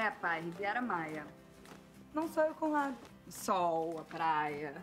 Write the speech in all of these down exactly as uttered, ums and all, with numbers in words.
É, pai, Riviera Maia. Não só eu com lado. O sol, a praia.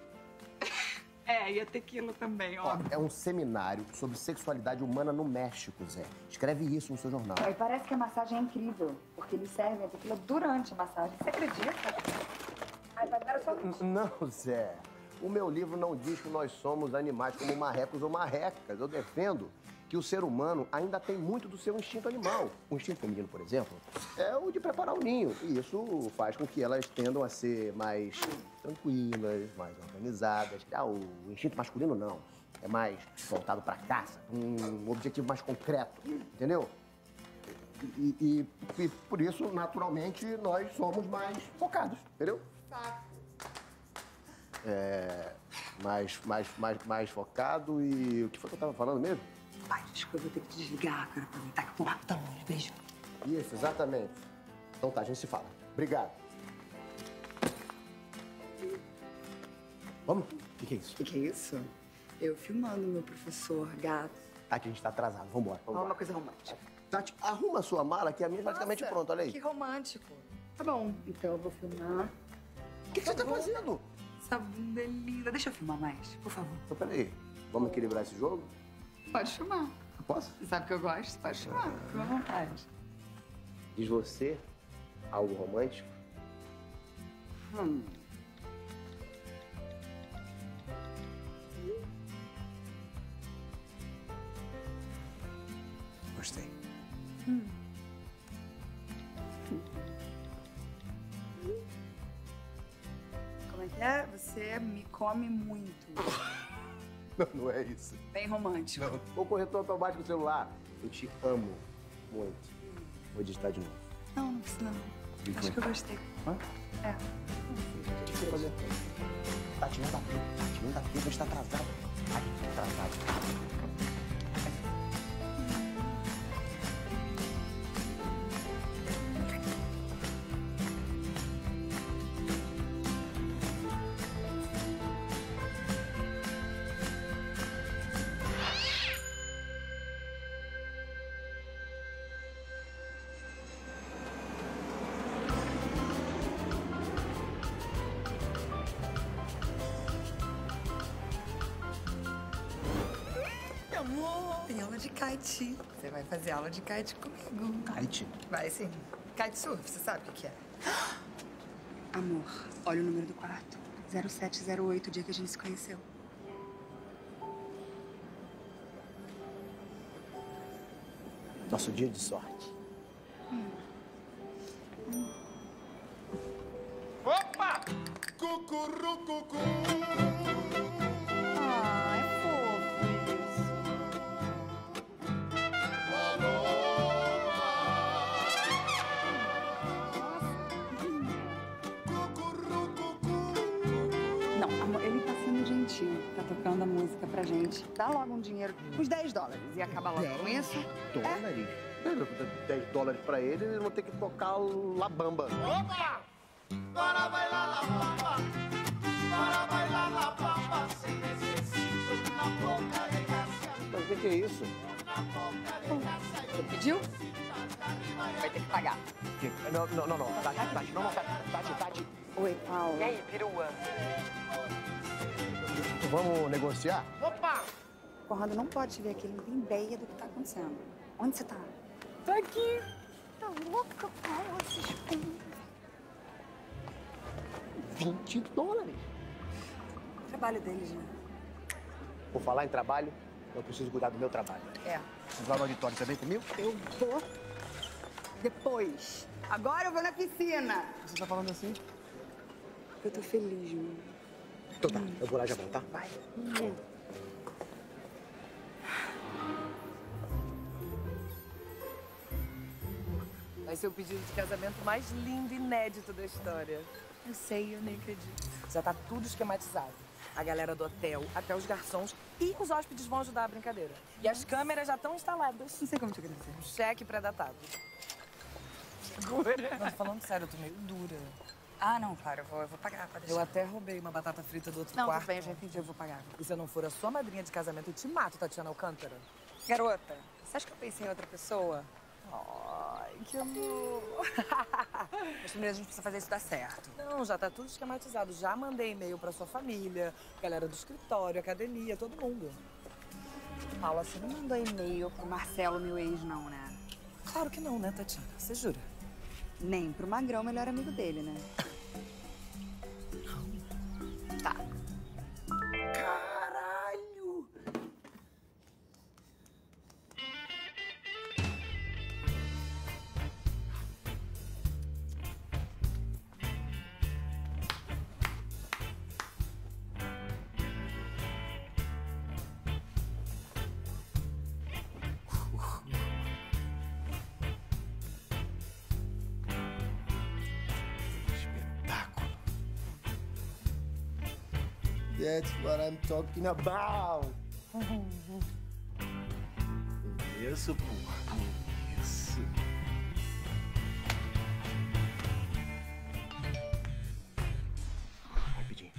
É, e a tequila também, ó. Ó, é um seminário sobre sexualidade humana no México, Zé. Escreve isso no seu jornal. E parece que a massagem é incrível, porque eles servem a tequila durante a massagem. Você acredita? Ai, vai dar só um... Não, Zé. O meu livro não diz que nós somos animais como marrecos ou marrecas. Eu defendo que o ser humano ainda tem muito do seu instinto animal. O instinto feminino, por exemplo, é o de preparar o ninho. E isso faz com que elas tendam a ser mais tranquilas, mais organizadas. Já o instinto masculino, não. É mais voltado para caça, um objetivo mais concreto, entendeu? E, e, e por isso, naturalmente, nós somos mais focados, entendeu? É, mais, mais, mais, mais focado e... O que foi que eu tava falando mesmo? Pai, desculpa, eu vou ter que desligar, cara, aproveitar que eu tô rapidão. Beijo. Isso, exatamente. Então tá, a gente se fala. Obrigado. Vamos? O que, que é isso? O que, que é isso? Eu filmando meu professor, gato. Tati, a gente tá atrasado. Vambora. Fala uma coisa romântica. Tati, arruma a sua mala, que a minha é praticamente Nossa, pronta, olha aí. Que romântico. Tá bom, então eu vou filmar. O que, que você tá fazendo? Essa bunda é linda. Deixa eu filmar mais, por favor. Então, peraí. Vamos equilibrar esse jogo? Pode filmar. Posso? Sabe que eu gosto? Pode filmar, fica à vontade. Diz você algo romântico? Hum. Gostei. Hum. Como é que é? Você me come muito. Não, não é isso. Bem romântico. Não. O corretor automático do celular. Eu te amo muito. Vou digitar de novo. Não, não precisa não. Que Acho foi? que eu gostei. Hã? É. O que você vai fazer? Tati, não dá tempo. Tati, não dá tempo. A gente tá atrasado. Ai, tá atrasado. Amor, tem aula de kite. Você vai fazer aula de kite comigo. Kite? Vai sim. Kitesurf, você sabe o que é? Amor, olha o número do quarto. zero sete zero oito, o dia que a gente se conheceu. Nosso dia de sorte. Hum. Hum. Opa! Cucurucucu! Ah, é fofo isso. Não, amor, ele tá sendo gentil. Tá tocando a música pra gente. Dá logo um dinheiro, uns dez dólares. E acaba logo com isso. Dólares? É. dez dólares pra ele, eles vão ter que tocar La Bamba. Opa! Para bailar la bamba, para bailar la bamba, se necessita uma boca de graça. Mas o que, que é isso? Você pediu? Vai ter que pagar. Não, não, não, não. Tati, Tati, não, não, Tati, Tati, Tati. Oi, Paulo. E aí, perua? Vamos negociar? Opa! Conrado não pode te ver aqui, ele não tem ideia do que tá acontecendo. Onde você tá? Tô aqui. Tá louca, Paulo? Assiste. vinte dólares. Trabalho deles, né? Por falar em trabalho, eu preciso cuidar do meu trabalho. É. Vamos lá no auditório, você vem comigo? Eu vou depois. Agora eu vou na piscina. Você tá falando assim? Eu tô feliz, mano. Então tá, eu vou lá já volto, tá? Vai. Hum. Vai ser o pedido de casamento mais lindo e inédito da história. Eu sei, eu nem acredito. Já tá tudo esquematizado. A galera do hotel, até os garçons e os hóspedes vão ajudar a brincadeira. E as câmeras já estão instaladas. Não sei como te agradecer. Um cheque pré-datado. Segura. Não, tô falando sério, eu tô meio dura. Ah, não, claro, eu vou, eu vou pagar, pode deixar. Eu até roubei uma batata frita do outro Não, quarto. tudo bem, eu já entendi, eu vou pagar. E se eu não for a sua madrinha de casamento, eu te mato, Tatiana Alcântara. Garota, você acha que eu pensei em outra pessoa? Ai, que amor. Mas primeiro a gente precisa fazer isso dar certo. Não, já tá tudo esquematizado. Já mandei e-mail pra sua família, galera do escritório, academia, todo mundo. Paula, você não mandou e-mail pro Marcelo, meu ex, não, né? Claro que não, né, Tatiana? Você jura? Nem pro Magrão, melhor amigo dele, né? Tá. Caralho! That's what I'm talking about. Isso, porra. Isso. Rapidinho.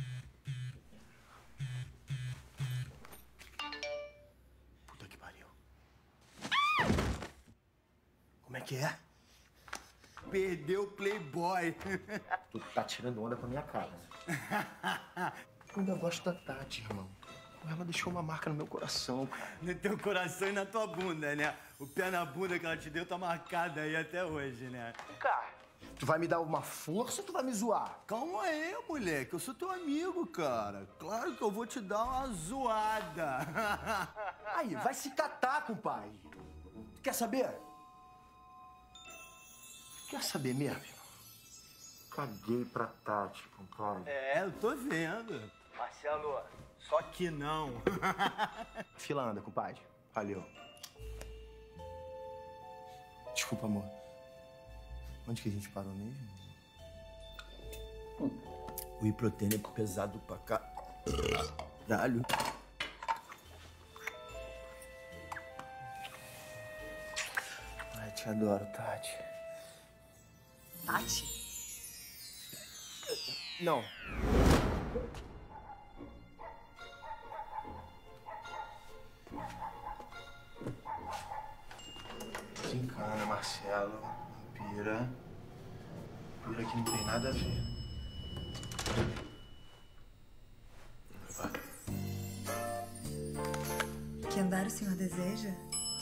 Puta que pariu. Como é que é? Perdeu o Playboy. Tu tá tirando onda com a minha cara. Eu ainda gosto da Tati, irmão. Ela deixou uma marca no meu coração, cara. No teu coração e na tua bunda, né? O pé na bunda que ela te deu tá marcado aí até hoje, né? Cara, tu vai me dar uma força ou tu vai me zoar? Calma aí, moleque. Eu sou teu amigo, cara. Claro que eu vou te dar uma zoada. Aí, vai se catar, compadre. Tu quer saber? Quer saber mesmo, irmão? Caguei pra Tati, compadre. É, eu tô vendo. Marcelo, só que não. Fila anda, compadre. Valeu. Desculpa, amor. Onde que a gente parou mesmo? O iprotene é pesado pra cá. Caralho. Ai, te adoro, Tati. Tati? Não. Desencana, Marcelo. Não pira. Pira que não tem nada a ver. Vai. Que andar o senhor deseja?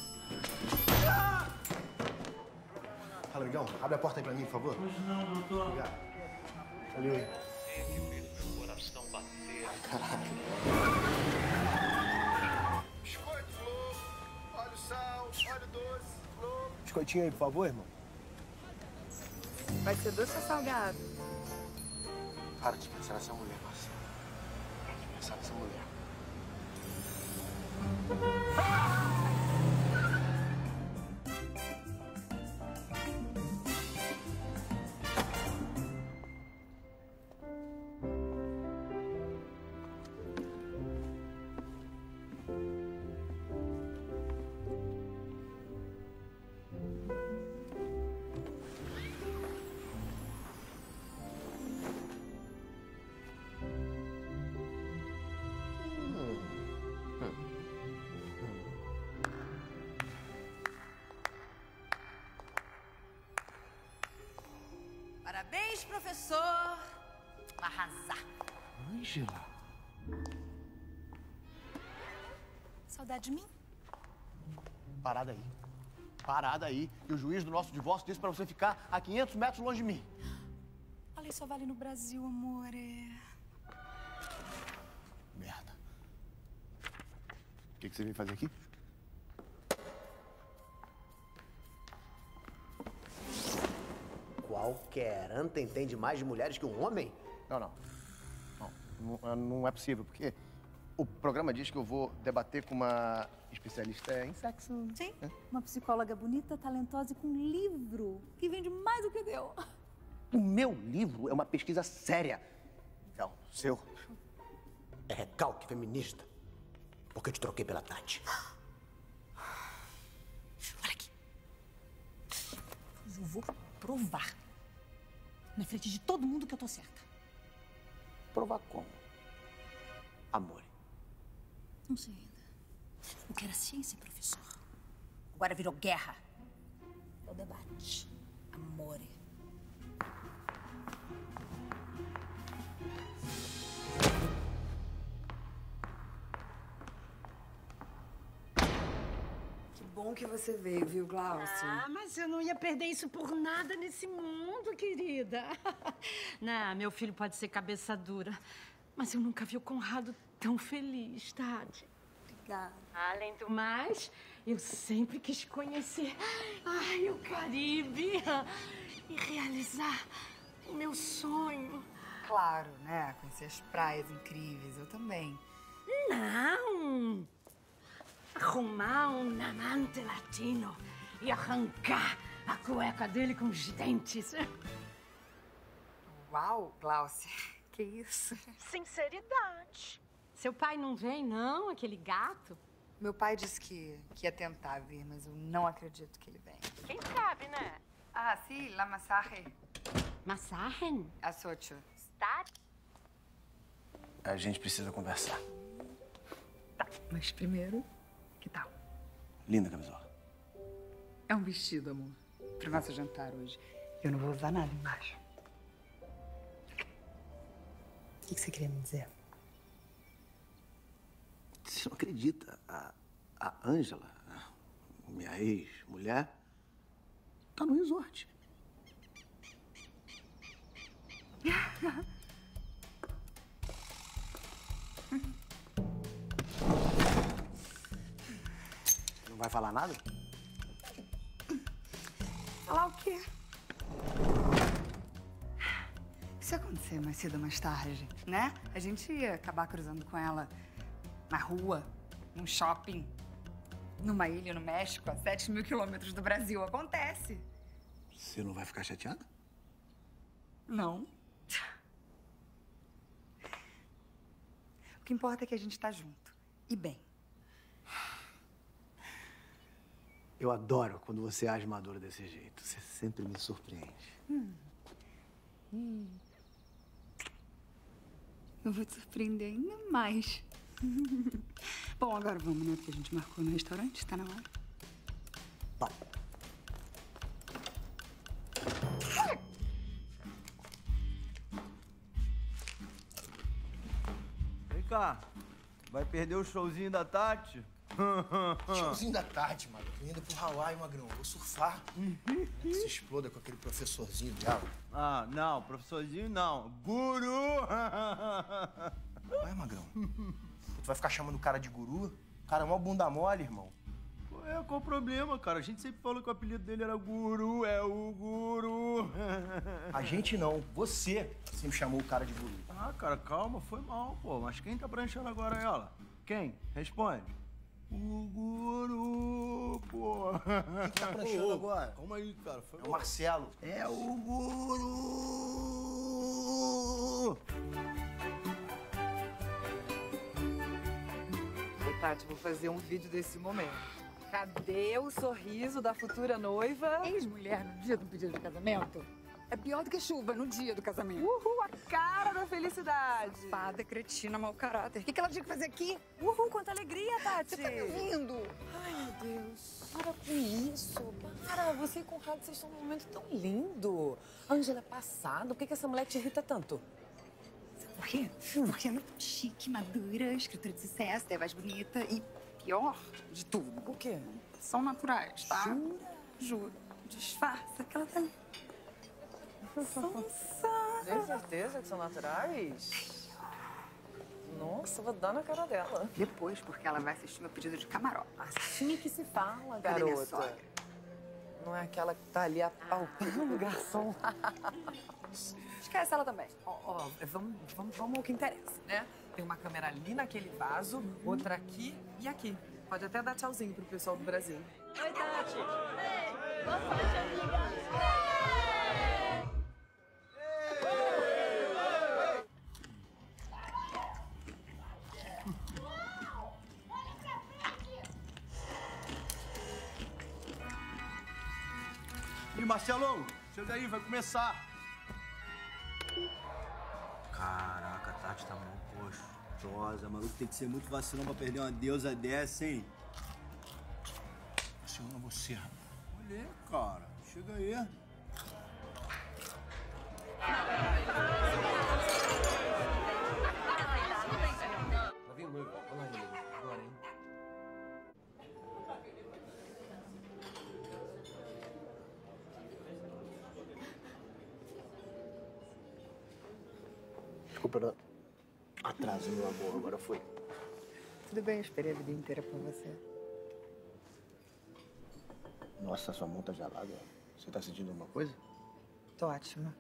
Fala, amigão. Abre a porta aí pra mim, por favor. Pois não, doutor. Obrigado. Valeu aí. Coração bater. Caralho. Biscoito, flor. Óleo sal, óleo doce, flor. Biscoitinho aí, por favor, irmão. Vai ser doce ou salgado? Para de pensar nessa mulher, Marcelo. Para de pensar nessa mulher. Parabéns, professor. Arrasar. Ângela. Saudade de mim? Parada aí. Parada aí. E o juiz do nosso divórcio disse pra você ficar a quinhentos metros longe de mim. A lei só vale no Brasil, amor. É... Merda. O que, que você veio fazer aqui? Qualquer anta entende mais de mulheres que um homem? Não, não. Não, não, não é possível, porque o programa diz que eu vou debater com uma especialista em sexo. Sim, uma psicóloga bonita, talentosa e com um livro que vende mais do que o teu. O meu livro é uma pesquisa séria. Então, o seu é recalque feminista. Porque eu te troquei pela Tati. Olha aqui. Eu vou provar na frente de todo mundo que eu tô certa. Provar como? Amor. Não sei ainda. O que era ciência, professor? Agora virou guerra. o debate. Amore. Que bom que você veio, viu, Glaucio? Ah, mas eu não ia perder isso por nada nesse mundo, querida. Não, meu filho pode ser cabeça dura, mas eu nunca vi o Conrado tão feliz, Tati. Obrigada. Além do mais, eu sempre quis conhecer ai, o Caribe e realizar o meu sonho. Claro, né? Conhecer as praias incríveis, eu também. Não! Arrumar um amante latino e arrancar a cueca dele com os dentes. Uau, Glaucia, que isso? Sinceridade. Seu pai não vem, não, aquele gato? Meu pai disse que, que ia tentar vir, mas eu não acredito que ele venha. Quem sabe, né? Ah, sim, la massagem. Massagem? As ocho. Tá? A gente precisa conversar. Tá, mas primeiro, que tal? Linda camisola. É um vestido, amor, pro nosso jantar hoje. Eu não vou usar nada embaixo. O que, que você queria me dizer? Você não acredita? A, a Ângela, minha ex-mulher, tá no resort. Não vai falar nada? Falar o quê? Se acontecer mais cedo ou mais tarde, né? A gente ia acabar cruzando com ela na rua, num shopping, numa ilha no México, a sete mil quilômetros do Brasil. Acontece. Você não vai ficar chateada? Não. O que importa é que a gente tá junto. E bem. Eu adoro quando você age madura desse jeito. Você sempre me surpreende. Hum. Hum. Eu vou te surpreender ainda mais. Bom, agora vamos, né? Porque a gente marcou no restaurante, tá na hora. Vai. Vem cá, vai perder o showzinho da Tati? Showzinho da tarde, Magrão. Tô indo pro Hawaii, Magrão. Vou surfar. Que se exploda com aquele professorzinho dela. Ah, não, professorzinho não. Guru! Vai, Magrão. Tu vai ficar chamando o cara de guru? O cara é mó bunda mole, irmão. Ué, qual o problema, cara? A gente sempre falou que o apelido dele era Guru, é o Guru. A gente não, você sempre chamou o cara de guru. Ah, cara, calma, foi mal, pô. Mas quem tá pranchando agora é ela? Quem? Responde. O Guru, pô. Quem tá pranchando agora? Calma aí, cara. Foi É o Marcelo. É o Guru! Oi, Tati, vou fazer um vídeo desse momento. Cadê o sorriso da futura noiva? Ex-mulher no dia do pedido de casamento? É pior do que chuva no dia do casamento. Uhul, a cara da felicidade. Fada, cretina, mau caráter. O que, que ela tinha que fazer aqui? Uhul, quanta alegria, Tati. Você tá me ouvindo? Ai, meu Deus. Para com isso. Para, você e Conrado, vocês estão num momento tão lindo. Ângela é passada. Por que, que essa mulher te irrita tanto? Sabe por quê? Porque ela é chique, madura, escritora de sucesso, é mais bonita e pior de tudo. O quê? São naturais, tá? Jura? Juro. Disfarça que ela tá ali. Sonsa. Tem certeza que são naturais? Nossa, vou dar na cara dela. Depois, porque ela vai assistir meu pedido de camarote. Assim que se fala, Cadê minha garota. sogra? Não é aquela que tá ali apalpando o garçom. Esquece ela também. Ó, ó, vamos, vamos, vamos ao que interessa, né? Tem uma câmera ali naquele vaso, outra aqui e aqui. Pode até dar tchauzinho pro pessoal do Brasil. Oi, Tati. Ei, boa sorte, amiga. E Marcelão, chega aí, vai começar. Caraca, a Tati tá mó gostosa. Maluco, tem que ser muito vacilão pra perder uma deusa dessa, hein? Vacilando você, rapaz. Olha, cara. Chega aí. Lá vem o noivo. Olha lá, noivo. Agora, hein? Desculpa, não. Atraso, meu amor. Agora foi. Tudo bem, eu esperei a vida inteira por você. Nossa, sua mão tá gelada. Você tá sentindo alguma coisa? Tô ótima.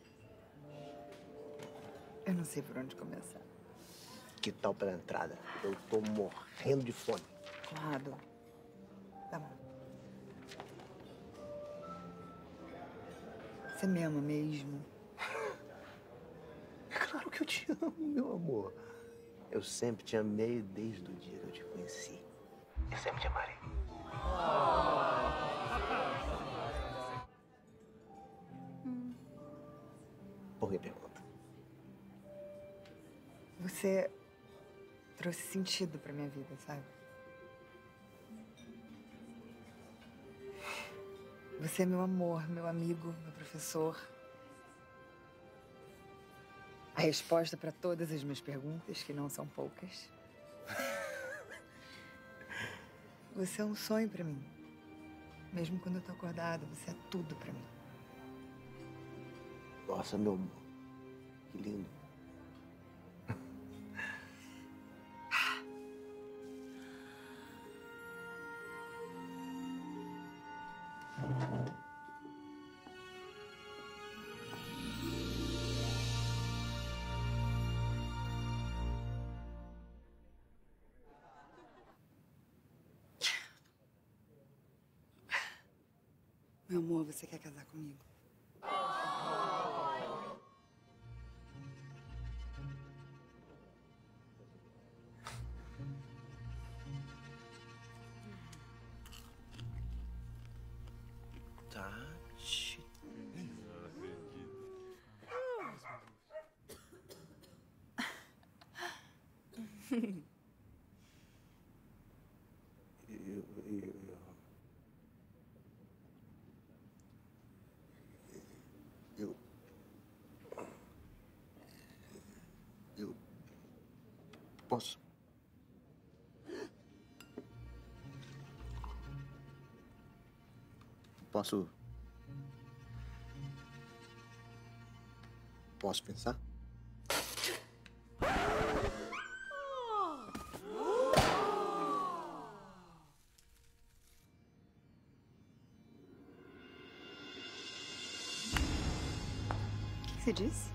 Eu não sei por onde começar. Que tal pela entrada? Eu tô morrendo de fome. Conrado, tá bom. Você me ama mesmo? É claro que eu te amo, meu amor. Eu sempre te amei desde o dia que eu te conheci. Eu sempre te amarei. Hum. Por que pergunta? Você trouxe sentido pra minha vida, sabe? Você é meu amor, meu amigo, meu professor. A resposta pra todas as minhas perguntas, que não são poucas. Você é um sonho pra mim. Mesmo quando eu tô acordada, você é tudo pra mim. Nossa, meu amor. Que lindo. Meu amor, você quer casar comigo? Tati. Eu, eu, eu, eu posso. Posso. Posso pensar? O que você disse?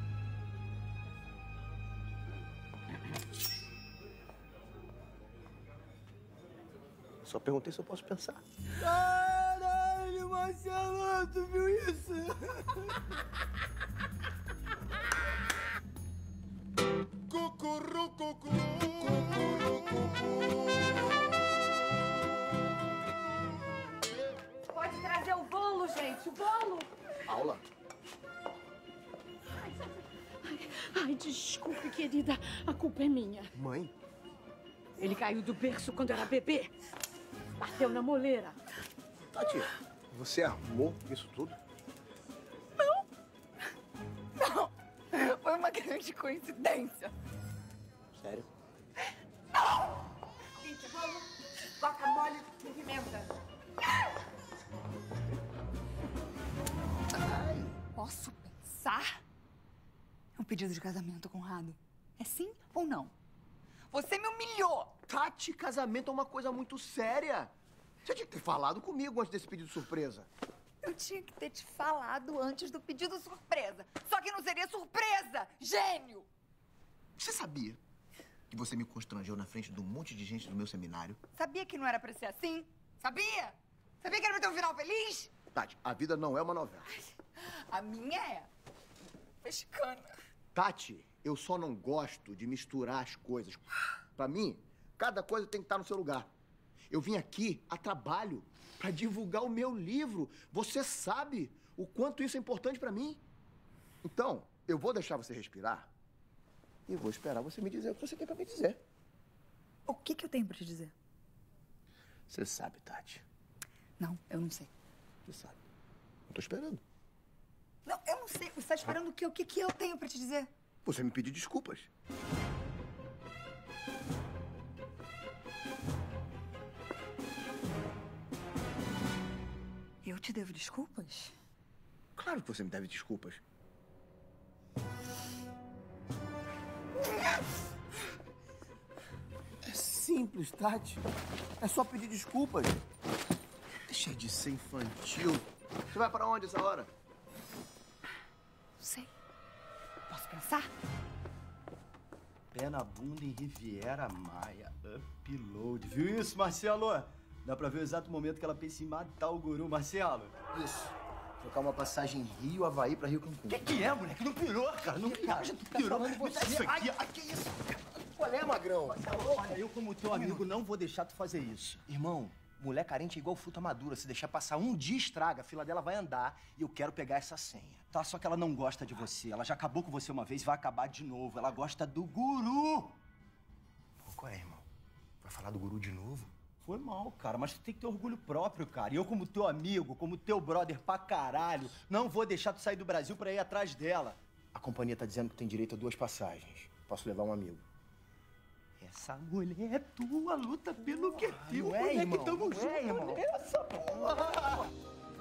Só perguntei se eu posso pensar. Caralho, Marcelo, tu viu isso? Cucurucucu. Pode trazer o bolo, gente, o bolo. Aula? Ai, desculpe, querida. A culpa é minha. Mãe? Ele caiu do berço quando era bebê. Bateu na moleira. Tati, você armou isso tudo? Não! Foi uma grande coincidência. Sério? Gente, vamos. Guacamole com pimenta. Posso pensar? É um pedido de casamento, Conrado. É sim ou não? Você me humilhou! Tati, casamento é uma coisa muito séria. Você tinha que ter falado comigo antes desse pedido surpresa. Eu tinha que ter te falado antes do pedido surpresa. Só que não seria surpresa! Gênio! Você sabia que você me constrangeu na frente de um monte de gente do meu seminário? Sabia que não era pra ser assim? Sabia? Sabia que era pra ter um final feliz? Tati, a vida não é uma novela. A minha é. Mexicana. Tati, eu só não gosto de misturar as coisas. Pra mim, cada coisa tem que estar no seu lugar. Eu vim aqui a trabalho pra divulgar o meu livro. Você sabe o quanto isso é importante pra mim. Então, eu vou deixar você respirar e vou esperar você me dizer o que você tem pra me dizer. O que que eu tenho pra te dizer? Você sabe, Tati. Não, eu não sei. Você sabe. Eu tô esperando. Não, eu não sei. Você tá esperando o quê? O que, que eu tenho pra te dizer? Você me pediu desculpas. Eu te devo desculpas? Claro que você me deve desculpas. É simples, Tati. É só pedir desculpas. Deixa de ser infantil. Você vai pra onde essa hora? Não sei. Posso pensar? Pé na bunda em Riviera Maia. Upload. Viu isso, Marcelo? Dá pra ver o exato momento que ela pensa em matar o guru, Marcelo. Isso. Trocar uma passagem Rio, Havaí pra Rio Cancún. Que que é, moleque? Não pirou, cara. Não pirou. Cara, tu pirou. Me dá isso aqui. Ai, que isso? Qual é, magrão? Olha, eu como teu amigo não vou deixar tu fazer isso. Irmão, mulher carente é igual fruta madura. Se deixar passar um dia, estraga. A fila dela vai andar e eu quero pegar essa senha. Tá, só que ela não gosta de você. Ela já acabou com você uma vez e vai acabar de novo. Ela gosta do guru. Pô, qual é, irmão? Vai falar do guru de novo? Foi mal, cara, mas tu tem que ter orgulho próprio, cara. E eu, como teu amigo, como teu brother pra caralho, não vou deixar tu sair do Brasil pra ir atrás dela. A companhia tá dizendo que tem direito a duas passagens. Posso levar um amigo. Essa mulher é tua, luta pelo que é teu, não é, moleque. irmão, Tamo não junto é, irmão. nessa, porra!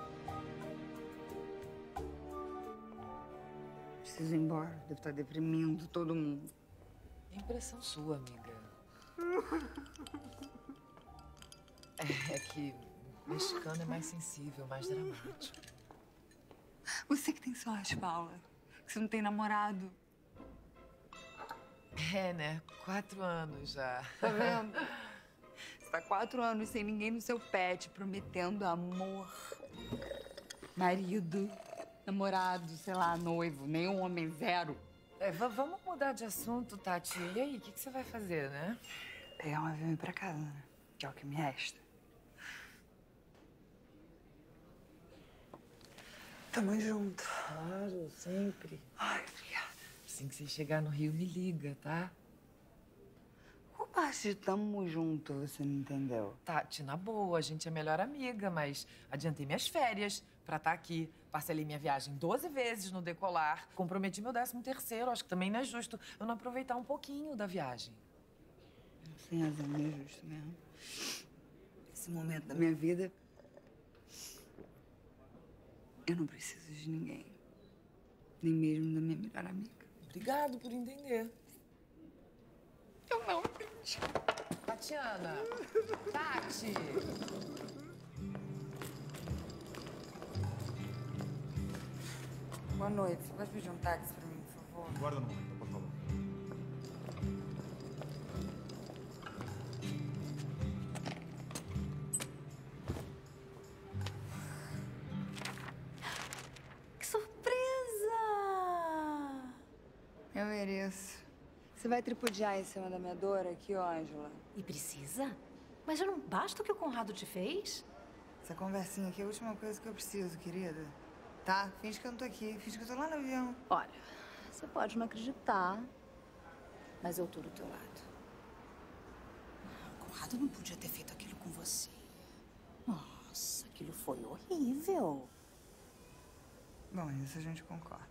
Preciso ir embora. Devo estar deprimindo todo mundo. Impressão sua, amiga. É, é que mexicano é mais sensível, mais dramático. Você que tem sorte, Paula. Que você não tem namorado. É, né? Quatro anos já. Tá vendo? Você tá quatro anos sem ninguém no seu pé, te prometendo amor. Marido, namorado, sei lá, noivo, nenhum homem, zero. É, v- vamos mudar de assunto, Tati. E aí, o que, que você vai fazer, né? Pegar um avião e ir pra casa, né? Que é o que me resta. Tamo junto. Claro, sempre. Ai, obrigada. Assim que você chegar no Rio, me liga, tá? Qual parte de tamo junto você não entendeu? Tati, na boa, a gente é melhor amiga, mas adiantei minhas férias pra estar aqui. Parcelei minha viagem doze vezes no decolar. Comprometi meu décimo terceiro. Acho que também não é justo eu não aproveitar um pouquinho da viagem. Sem razão, não é justo mesmo. Esse momento da minha vida, eu não preciso de ninguém. Nem mesmo da minha melhor amiga. Obrigado por entender. Eu não entendi. Tatiana! Tati! Boa noite. Você pode pedir um táxi pra mim, por favor? Guarda no momento, por favor. Que surpresa! Eu mereço. Você vai tripudiar em cima da minha dor aqui, ó, Ângela? E precisa? Mas já não basta o que o Conrado te fez? Essa conversinha aqui é a última coisa que eu preciso, querida. Tá? Finge que eu não tô aqui. Finge que eu tô lá no avião. Olha, você pode não acreditar, mas eu tô do teu lado. O Conrado não podia ter feito aquilo com você. Nossa, aquilo foi horrível. Bom, isso a gente concorda.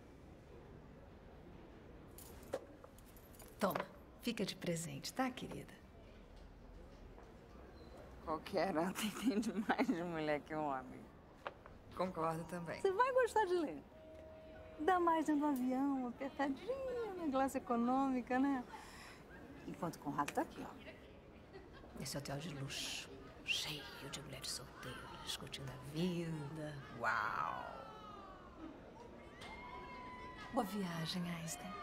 Toma, fica de presente, tá, querida? Qualquer ata entende mais de mulher que um homem. Concordo também. Você vai gostar de ler. Dá mais dentro do avião, apertadinho, na classe econômica, né? Enquanto o Conrado tá aqui, ó. Esse hotel de luxo, cheio de mulheres solteiras, curtindo a vida. Uau! Boa viagem, Einstein.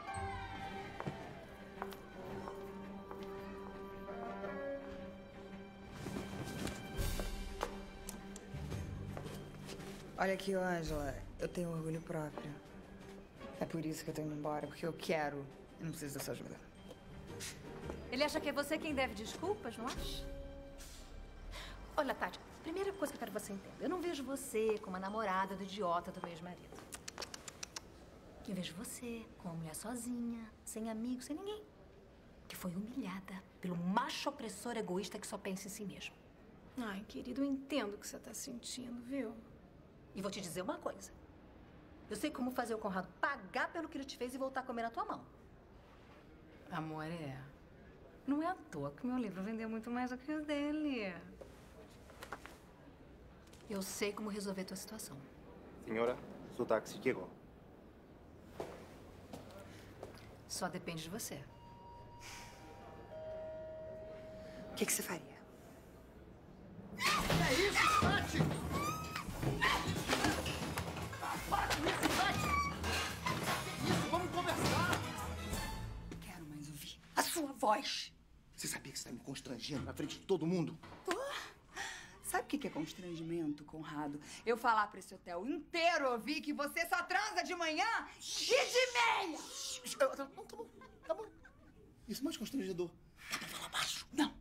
Olha aqui, Ângela, eu tenho orgulho próprio. É por isso que eu tô indo embora, porque eu quero. Eu não preciso da sua ajuda. Ele acha que é você quem deve desculpas, não acha? Olha, Tati, primeira coisa que eu quero que você entenda. Eu não vejo você como a namorada do idiota do meu ex-marido. Eu vejo você como uma mulher sozinha, sem amigos, sem ninguém. Que foi humilhada pelo macho opressor egoísta que só pensa em si mesmo. Ai, querido, eu entendo o que você tá sentindo, viu? E vou te dizer uma coisa. Eu sei como fazer o Conrado pagar pelo que ele te fez e voltar a comer na tua mão. Amor, é. Não é à toa que meu livro vendeu muito mais do que o dele. Eu sei como resolver tua situação. Senhora, seu táxi chegou. Só depende de você. O que, que você faria? É isso, Tati! Para com isso, Tati! Que isso? Vamos conversar! Quero mais ouvir a sua voz. Você sabia que você tá me constrangendo na frente de todo mundo? Tô. Sabe o que que é constrangimento, Conrado? Eu falar pra esse hotel inteiro ouvir que você só transa de manhã e de meia! Não, tá bom, tá bom. Isso é mais constrangedor. Dá pra falar baixo? Não.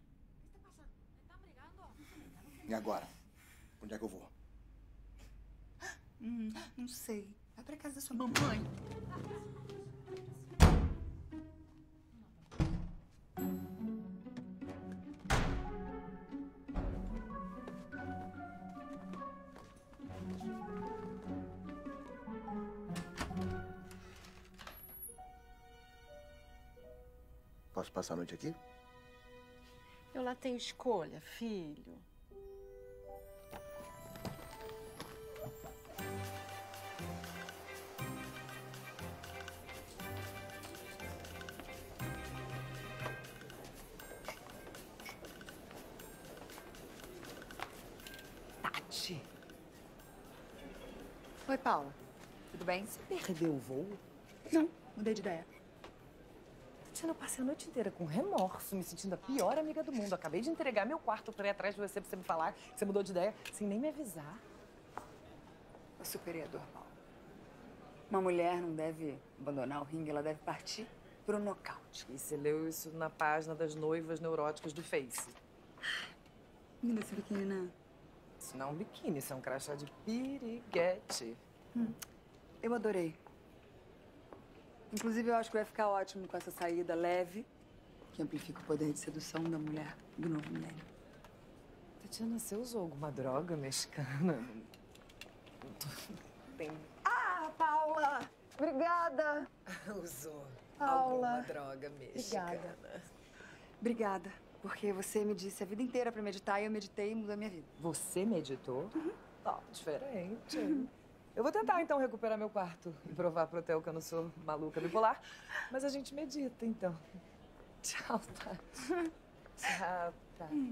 E agora? Onde é que eu vou? Hum, não sei. Vai pra casa da sua mamãe. Posso passar a noite aqui? Eu lá tenho escolha, filho. Tati. Oi, Paula. Tudo bem? Você perdeu o voo? Não, mudei de ideia. Tatiana, eu passei a noite inteira com remorso, me sentindo a pior amiga do mundo. Acabei de entregar meu quarto pra ir atrás de você pra você me falar que você mudou de ideia sem nem me avisar. O superior, Paulo. Uma mulher não deve abandonar o ringue, ela deve partir pro nocaute. E você leu isso na página das noivas neuróticas do Face. Linda esse biquíni, né? Isso não é um biquíni, isso é um crachá de piriguete. Hum, eu adorei. Inclusive, eu acho que vai ficar ótimo com essa saída leve, que amplifica o poder de sedução da mulher do novo milênio. Tatiana, você usou alguma droga mexicana? Tem... Ah, Paula! Obrigada! Usou Paula. alguma droga mexicana. Obrigada. Obrigada, porque você me disse a vida inteira pra meditar e eu meditei e mudou a minha vida. Você meditou? Uhum. Ó, diferente. Uhum. Eu vou tentar, então, recuperar meu quarto e provar pro hotel que eu não sou maluca bipolar. Mas a gente medita, então. Tchau, Tati. Tchau, Tati.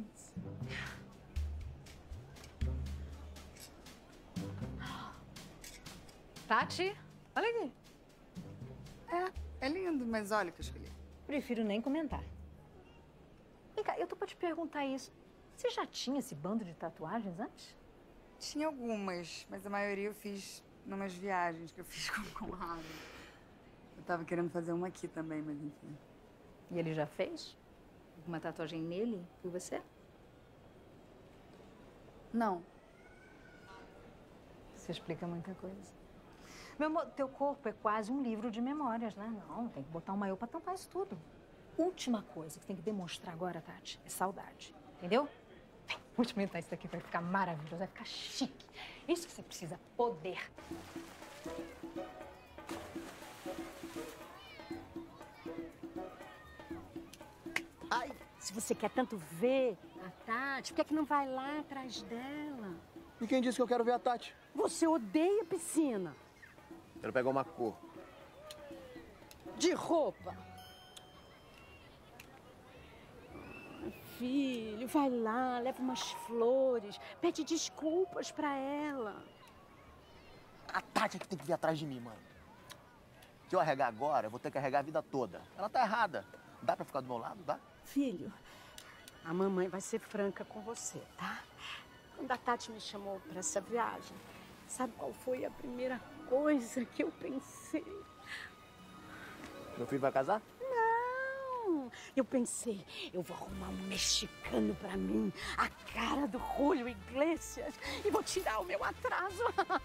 Tati, olha aqui. É, é lindo, mas olha o que eu escolhi. Prefiro nem comentar. Vem cá, eu tô pra te perguntar isso. Você já tinha esse bando de tatuagens antes? Tinha algumas, mas a maioria eu fiz numas viagens que eu fiz com o Conrado. Eu tava querendo fazer uma aqui também, mas enfim. E ele já fez? Uma tatuagem nele e você? Não. Isso explica muita coisa. Meu amor, teu corpo é quase um livro de memórias, né? Não, tem que botar um maiô pra tampar isso tudo. Última coisa que tem que demonstrar agora, Tati, é saudade. Entendeu? Vem, vou experimentar isso daqui, vai ficar maravilhoso, vai ficar chique. Isso que você precisa, poder. Ai, se você quer tanto ver a Tati, por que, é que não vai lá atrás dela? E quem disse que eu quero ver a Tati? Você odeia piscina. Quero pegar uma cor. De roupa. Filho, vai lá, leva umas flores, pede desculpas pra ela. A Tati é que tem que vir atrás de mim, mãe. Se eu arregar agora, eu vou ter que arregar a vida toda. Ela tá errada. Dá pra ficar do meu lado, dá? Filho, a mamãe vai ser franca com você, tá? Quando a Tati me chamou pra essa viagem, sabe qual foi a primeira coisa que eu pensei? Meu filho vai casar? Não! Eu pensei, eu vou arrumar um mexicano pra mim, a cara do Julio Iglesias, e vou tirar o meu atraso.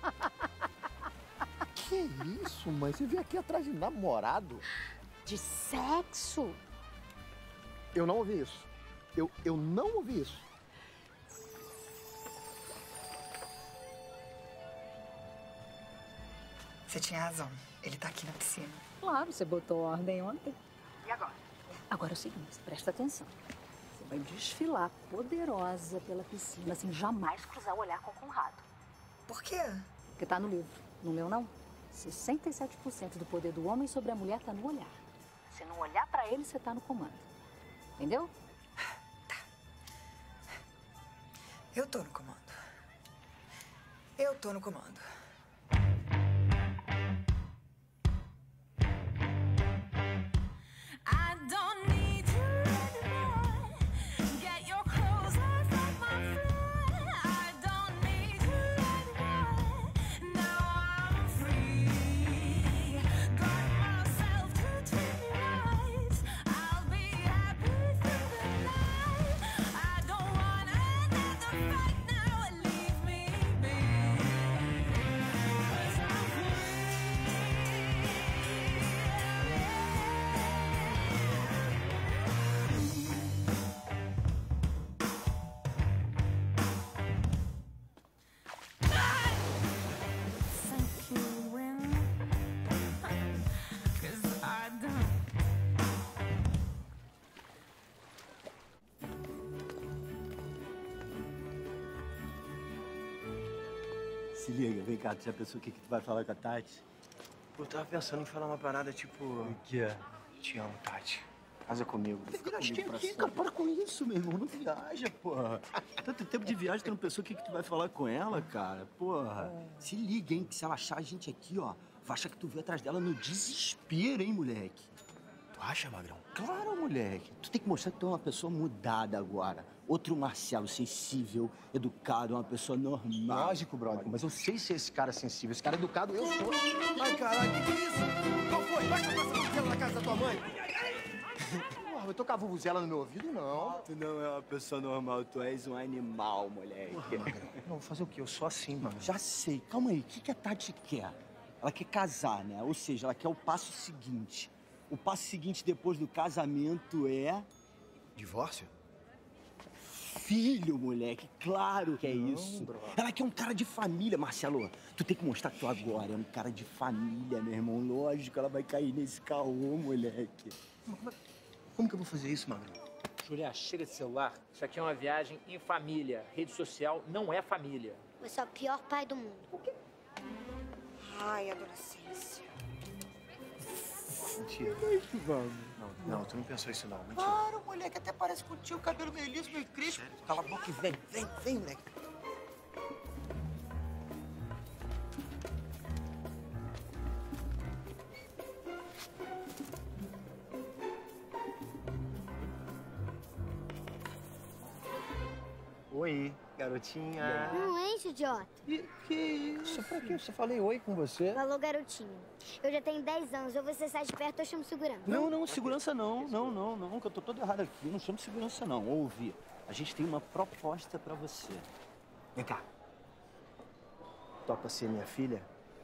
Que isso, mãe? Você veio aqui atrás de namorado? De sexo? Eu não ouvi isso. Eu, eu não ouvi isso. Você tinha razão. Ele tá aqui na piscina. Claro, você botou ordem ontem. E agora? Agora é o seguinte, presta atenção. Você vai desfilar poderosa pela piscina, sem jamais cruzar o olhar com o Conrado. Por quê? Porque tá no livro. Não leu, não? sessenta e sete por cento do poder do homem sobre a mulher tá no olhar. Se não olhar pra ele, você tá no comando. Entendeu? Eu tô no comando. Eu tô no comando. I don't need you anymore. Get your clothes off of my floor. I don't need you anymore. Now I'm free. Got myself to treat me right. I'll be happy through the night. I don't want another fight now. Leave me be. 'Cause I'm free. Thank you, women. 'Cause I don't. Se liga, vem cá, tu já pensou o que, que tu vai falar com a Tati? Eu tava pensando em falar uma parada tipo... O que é? Te amo, Tati. Casa comigo. Fica comigo pra aqui, sempre. cara, para com isso, meu irmão. Não viaja, porra. Tanto tempo de viagem, tu não pensou o que, que tu vai falar com ela, cara? Porra. Se liga, hein, que se ela achar a gente aqui, ó, vai achar que tu veio atrás dela no desespero, hein, moleque? Tu acha, Magrão? Claro, moleque. Tu tem que mostrar que tu é uma pessoa mudada agora. Outro Marcelo, sensível, educado, uma pessoa normal. Lógico, brother. Mas eu sei ser esse cara sensível. Esse cara educado, eu sou. Ai, caralho, que que é isso? Qual foi? Vai ficar passando vuvuzela na casa da tua mãe? Porra, eu tocar vuvuzela no meu ouvido, não. Tu não é uma pessoa normal, tu és um animal, moleque. Porra, Magrão. Não, vou fazer o quê? Eu sou assim, mano. Já sei. Calma aí, o que, que a Tati quer? Ela quer casar, né? Ou seja, ela quer o passo seguinte. O passo seguinte depois do casamento é... Divórcio? Filho, moleque. Claro que é Não, isso. bro. Ela quer um cara de família, Marcelo. Tu tem que mostrar que tu agora é um cara de família, meu irmão. Lógico, ela vai cair nesse caô, moleque. Como que eu vou fazer isso, Magrão? Julia, chega de celular. Isso aqui é uma viagem em família. Rede social não é família. Você é o pior pai do mundo. Por quê? Ai, adolescência. Mentira. Vamos. Não, não, tu não pensou isso não. Mentira. Claro, moleque, até parece contigo, cabelo meio liso, meio crispo. Cala a boca e vem, vem, vem, moleque. Oi, garotinha. Não enche, idiota. E que isso? Pra quê? Eu só falei oi com você. Falou, garotinho. Eu já tenho dez anos. Ou você sai de perto ou eu chamo segurança. Não, não, segurança não. Não, não, não, que eu tô todo errado aqui. Eu não chamo segurança, não. Ouve, a gente tem uma proposta pra você. Vem cá. Topa ser minha filha?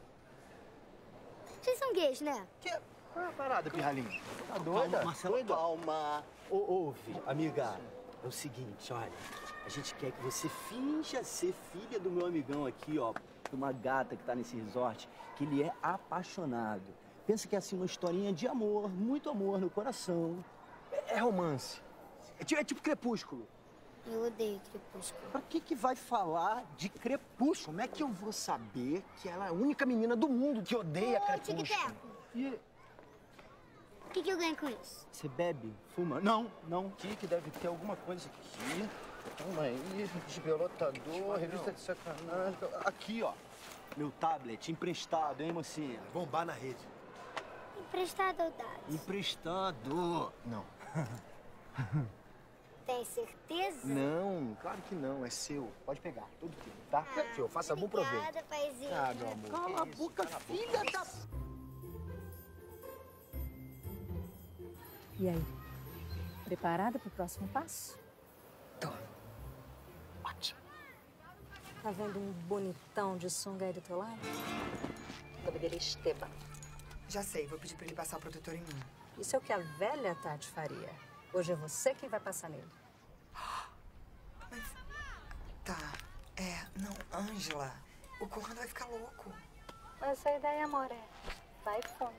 Vocês são gays, né? Que? Qual é a parada, pirralhinho? Tá doida? Calma, Marcelo, calma. Ô, ouve, amiga. É o seguinte, olha. A gente quer que você finja ser filha do meu amigão aqui, ó. De uma gata que tá nesse resort, que ele é apaixonado. Pensa que é assim uma historinha de amor, muito amor no coração. É, é romance. É tipo, é tipo Crepúsculo. Eu odeio Crepúsculo. Pra que que vai falar de Crepúsculo? Como é que eu vou saber que ela é a única menina do mundo que odeia Ô, Crepúsculo? Tic-Teco. E O que, que eu ganho com isso? você bebe? Fuma? Não, não. Aqui que deve ter alguma coisa aqui. Calma aí, desbelotador, revista de sacanagem. Aqui, ó. Meu tablet emprestado, hein, mocinha? Bombar na rede. Emprestado ou dado? Emprestado. Não. Tem certeza? Não, claro que não. É seu. Pode pegar, tudo teu, tá? Ah, É seu, faça bom proveito. Obrigada, paizinho. Ah, meu amor. Cala a boca, filha da... E aí? Preparada para o próximo passo? Tô. Ótimo. Tá vendo um bonitão de sunga aí do teu lado? O nome dele é Esteban. Já sei, vou pedir pra ele passar o protetor em mim. Isso é o que a velha Tati faria. Hoje é você quem vai passar nele. Tá, é, não, Ângela, o Conrado vai ficar louco. Essa ideia, amor, é vai fundo.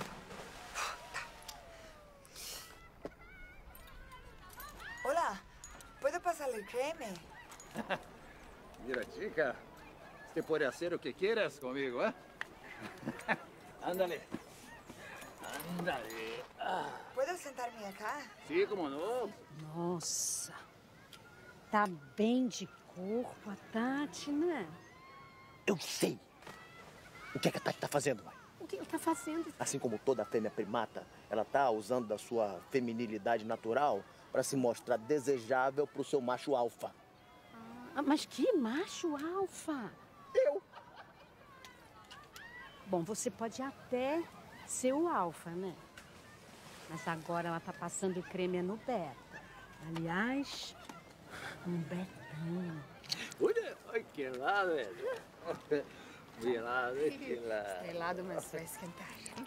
Hola, ¿puedo pasarle el creme? Mira, chica, você pode fazer o que quieras comigo, ¿eh? Ándale. Ándale. Ah. ¿Puedo sentarme acá? Sí, como não. Nossa, tá bem de corpo a Tati, né? Eu sei. O que, é que a Tati tá fazendo, mãe? O que ela tá fazendo? Assim como toda fêmea primata, ela tá usando da sua feminilidade natural para se mostrar desejável pro seu macho alfa. Ah, mas que macho alfa? Eu. Bom, você pode até ser o alfa, né? Mas agora ela tá passando creme no beta. Aliás, um betão. Olha, olha que lá, velho. Que lá, que lá. Estrelado, mas vai esquentar.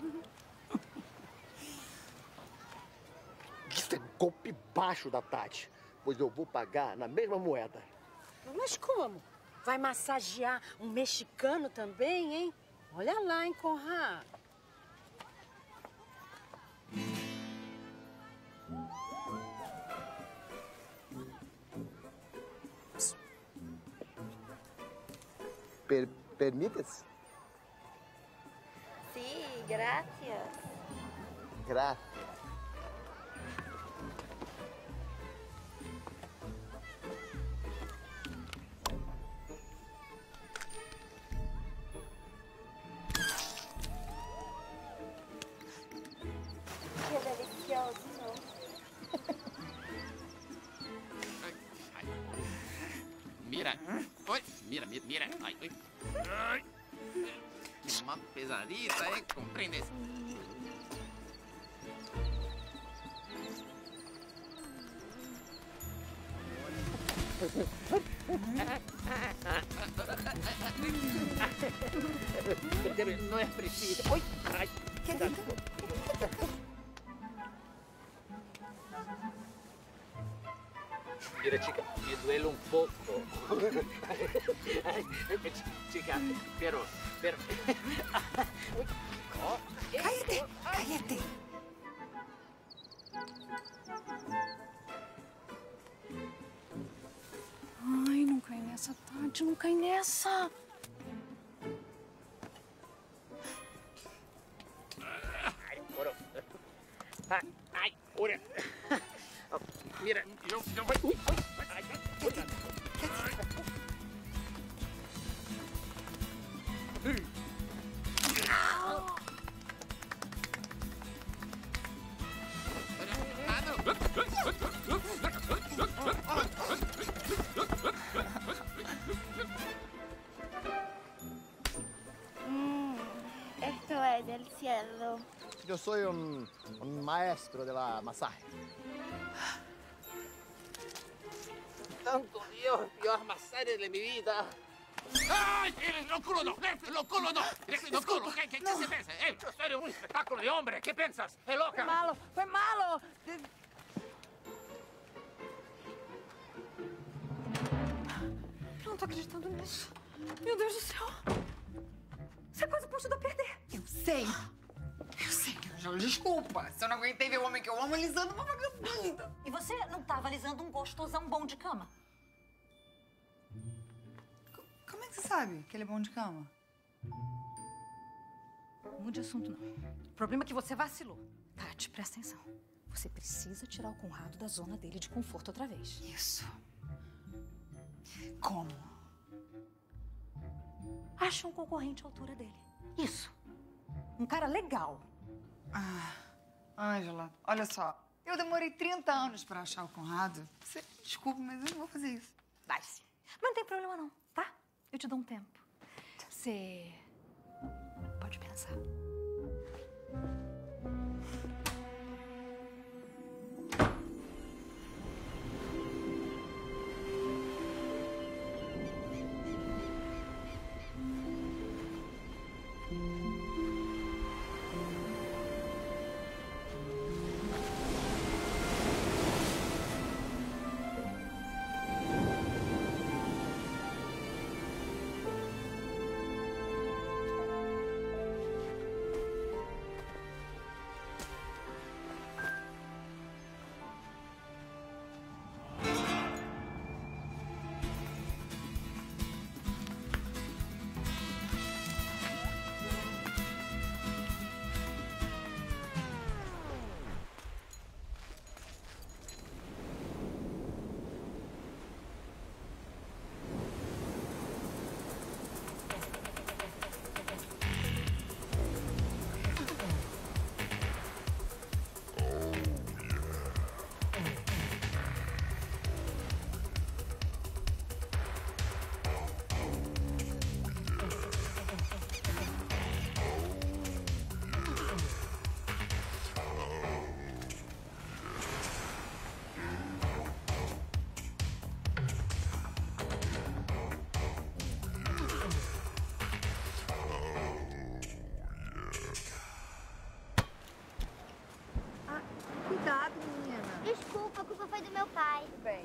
Isso é golpe baixo da Tati, pois eu vou pagar na mesma moeda. Mas como? Vai massagear um mexicano também, hein? Olha lá, hein, Conrado? Per permites? Sí, gracias. Graças. Qué delicioso. Mira, oi, mira, mira, mira, ai, ai, ai, uma pesadita, eh, compreendes? Não é preciso. Oi, ai, Mira, chica, me duele un poco. Chica, pero, pero... Cállate, cállate. Ai, não cai nessa, Tati, não cai nessa. Ai, ora. Ai, ai, ora. Mira, eu, eu vai. Ui, ai, ai, Mm, esto es del cielo. Yo soy un, un maestro de la masaje. Santo Dios, peor masaje de mi vida. ¡Ay! ¡Lo culo no! ¡Lo culo no! ¡Lo culo! ¿Qué, qué, qué se piensa? ¡Eh! Yo soy un espectáculo de hombre. ¿Qué piensas? ¡Es loca! Foi malo, foi malo. Eu não tô acreditando nisso. Meu Deus do céu. Você é quase ponto de eu perder. Eu sei. Eu sei, Angela. Desculpa. Se eu não aguentei ver o homem que eu amo alisando uma vagabunda. E você não tava alisando um gostosão bom de cama? Como é que você sabe que ele é bom de cama? Não mude assunto, não. O problema é que você vacilou. Tati, presta atenção. Você precisa tirar o Conrado da zona dele de conforto outra vez. Isso. Como? Acha um concorrente à altura dele. Isso. Um cara legal. Ah, Ângela, olha só. Eu demorei trinta anos pra achar o Conrado. Você desculpa, mas eu não vou fazer isso. Vai sim. Mas não tem problema não, tá? Eu te dou um tempo. Você pode pensar.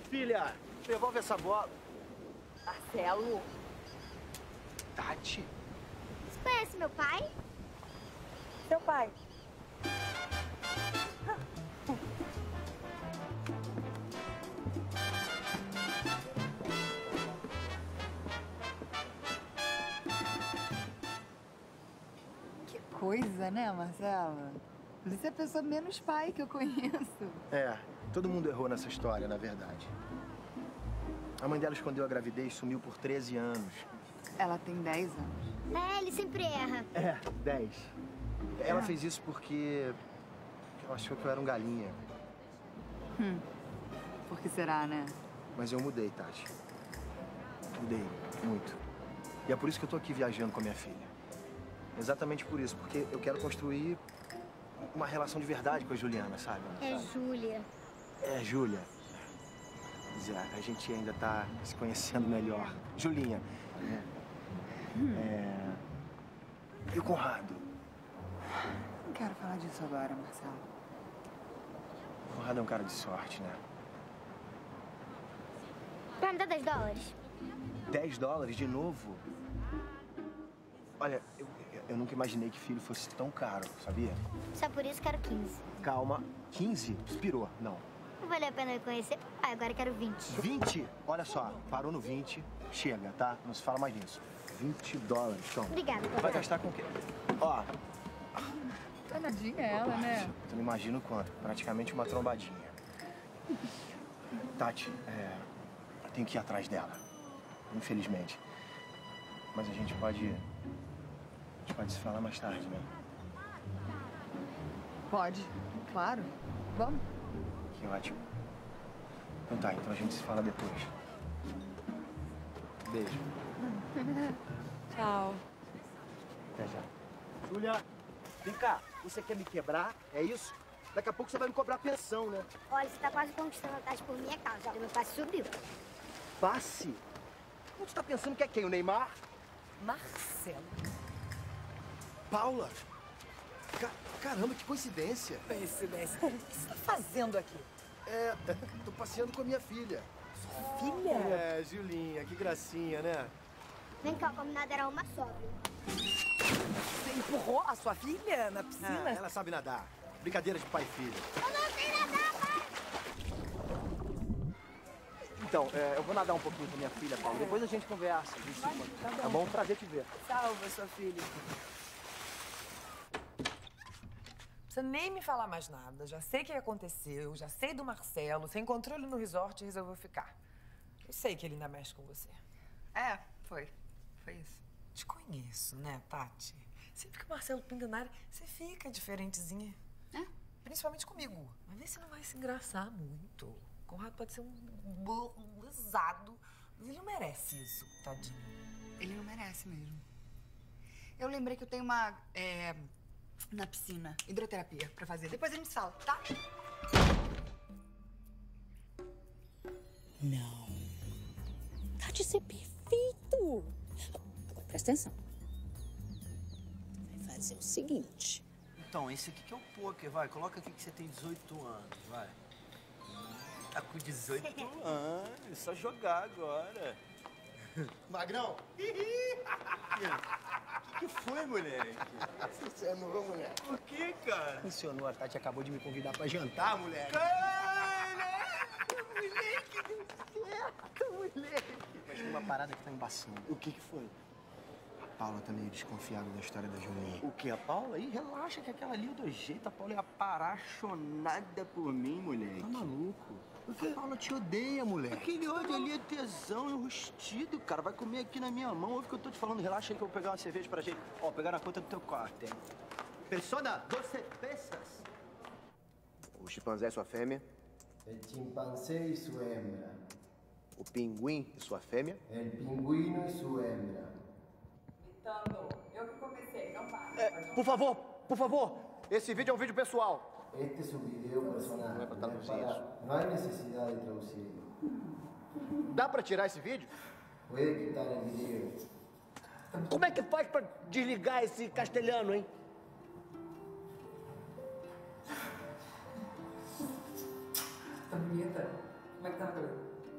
filha, devolve essa bola. Marcelo. Tati. Você conhece meu pai? Seu pai. Que coisa, né, Marcelo? Você é a pessoa menos pai que eu conheço. É, todo mundo errou nessa história, na verdade. A mãe dela escondeu a gravidez e sumiu por treze anos. Ela tem dez anos. É, ele sempre erra. É, dez. Ela fez isso porque ela achou que eu era um galinha. Hum. Por que será, né? Mas eu mudei, Tati. Mudei, muito. E é por isso que eu tô aqui viajando com a minha filha. Exatamente por isso, porque eu quero construir uma relação de verdade com a Juliana, sabe? É Sabe? Júlia. É, Júlia. Pois é, a gente ainda tá se conhecendo melhor. Julinha. né? É... E o Conrado? Não quero falar disso agora, Marcelo. O Conrado é um cara de sorte, né? Vai me dar dez dólares? dez dólares de novo? Olha, eu, eu nunca imaginei que filho fosse tão caro, sabia? Só por isso quero quinze. Calma, quinze? Expirou. Não. Não valeu a pena eu conhecer papai, agora eu quero vinte. vinte? Olha só, parou no vinte, chega, tá? Não se fala mais nisso. vinte dólares, toma. Obrigada, Vai papai. gastar com o quê? Ó, Danadinha ela, né? tu não imagina o quanto. Praticamente uma trombadinha. Tati, é, eu tenho que ir atrás dela. Infelizmente. Mas a gente pode... A gente pode se falar mais tarde, né? Pode, claro. Vamos. Que ótimo. Então tá, então a gente se fala depois. Beijo. Tchau. Até já. Júlia, vem cá. Você quer me quebrar? É isso? Daqui a pouco você vai me cobrar pensão, né? Olha, você tá quase conquistando a taxa por minha causa. O meu passe subiu. Passe? Você tá pensando que é quem? O Neymar? Marcelo. Paula! Ca- caramba, que coincidência! Coincidência. O que você tá fazendo aqui? É, tô passeando com a minha filha. Filha? É, Julinha, que gracinha, né? Vem cá, o combinado era uma só, viu? Você empurrou a sua filha na piscina? Ah, ela sabe nadar. Brincadeira de pai e filho. Eu não sei nadar, pai! Então, é, eu vou nadar um pouquinho com minha filha, Paulo. Depois a gente conversa. A gente se encontra. Tá bom. Tá bom? Prazer te ver. Salva sua filha. Não precisa nem me falar mais nada. Já sei o que aconteceu, já sei do Marcelo. Você encontrou ele no resort e resolveu ficar. Eu sei que ele ainda mexe com você. É, foi. Foi isso. Te conheço, né, Tati? Sempre que o Marcelo pinga na área, você fica diferentezinha. É? Principalmente comigo. Mas vê se não vai se engraçar muito. O Conrado pode ser um burro, um lesado, mas ele não merece isso, tadinho. Ele não merece mesmo. Eu lembrei que eu tenho uma, é, na piscina, hidroterapia pra fazer. Depois a gente fala, tá? Não. Tati, isso é perfeito. Agora presta atenção. Vai fazer o seguinte. Então, esse aqui que é o poker, vai. Coloca aqui que você tem dezoito anos, vai. Tá com dezoito anos, só jogar agora. Magrão! O que, que foi, moleque? Funcionou, moleque. Por que, cara? Funcionou, a Tati acabou de me convidar pra jantar, moleque. Caraca, moleque, deu certo, moleque. Mas tem uma parada que tá embaçando. O que que foi? A Paula tá meio desconfiada da história da Julinha. O que, a Paula? Ih, relaxa que aquela ali eu dou jeito. A Paula é apaixonada por mim, moleque. Tá maluco? Porque a Paula te odeia, moleque. Aquele ódio ali é tesão enrustido, cara. Vai comer aqui na minha mão. Ouve o que eu tô te falando. Relaxa aí que eu vou pegar uma cerveja pra gente. Ó, vou pegar na conta do teu quarto, hein? Persona, doze peças. O chimpanzé é sua fêmea. El chimpancé y su hembra. O pinguim é sua fêmea. El pingüino y su hembra. Gritando. Eu que comecei, não para. É, por favor, por favor. Esse vídeo é um vídeo pessoal. Este es un video personal. No es para traducir para- eso. no hay necesidad de traducirlo. Dá pra tirar esse vídeo? Puede quitar el video. Como é que faz pra desligar esse castelhano, hein? Tá bonita? Como é que tá, Bruno?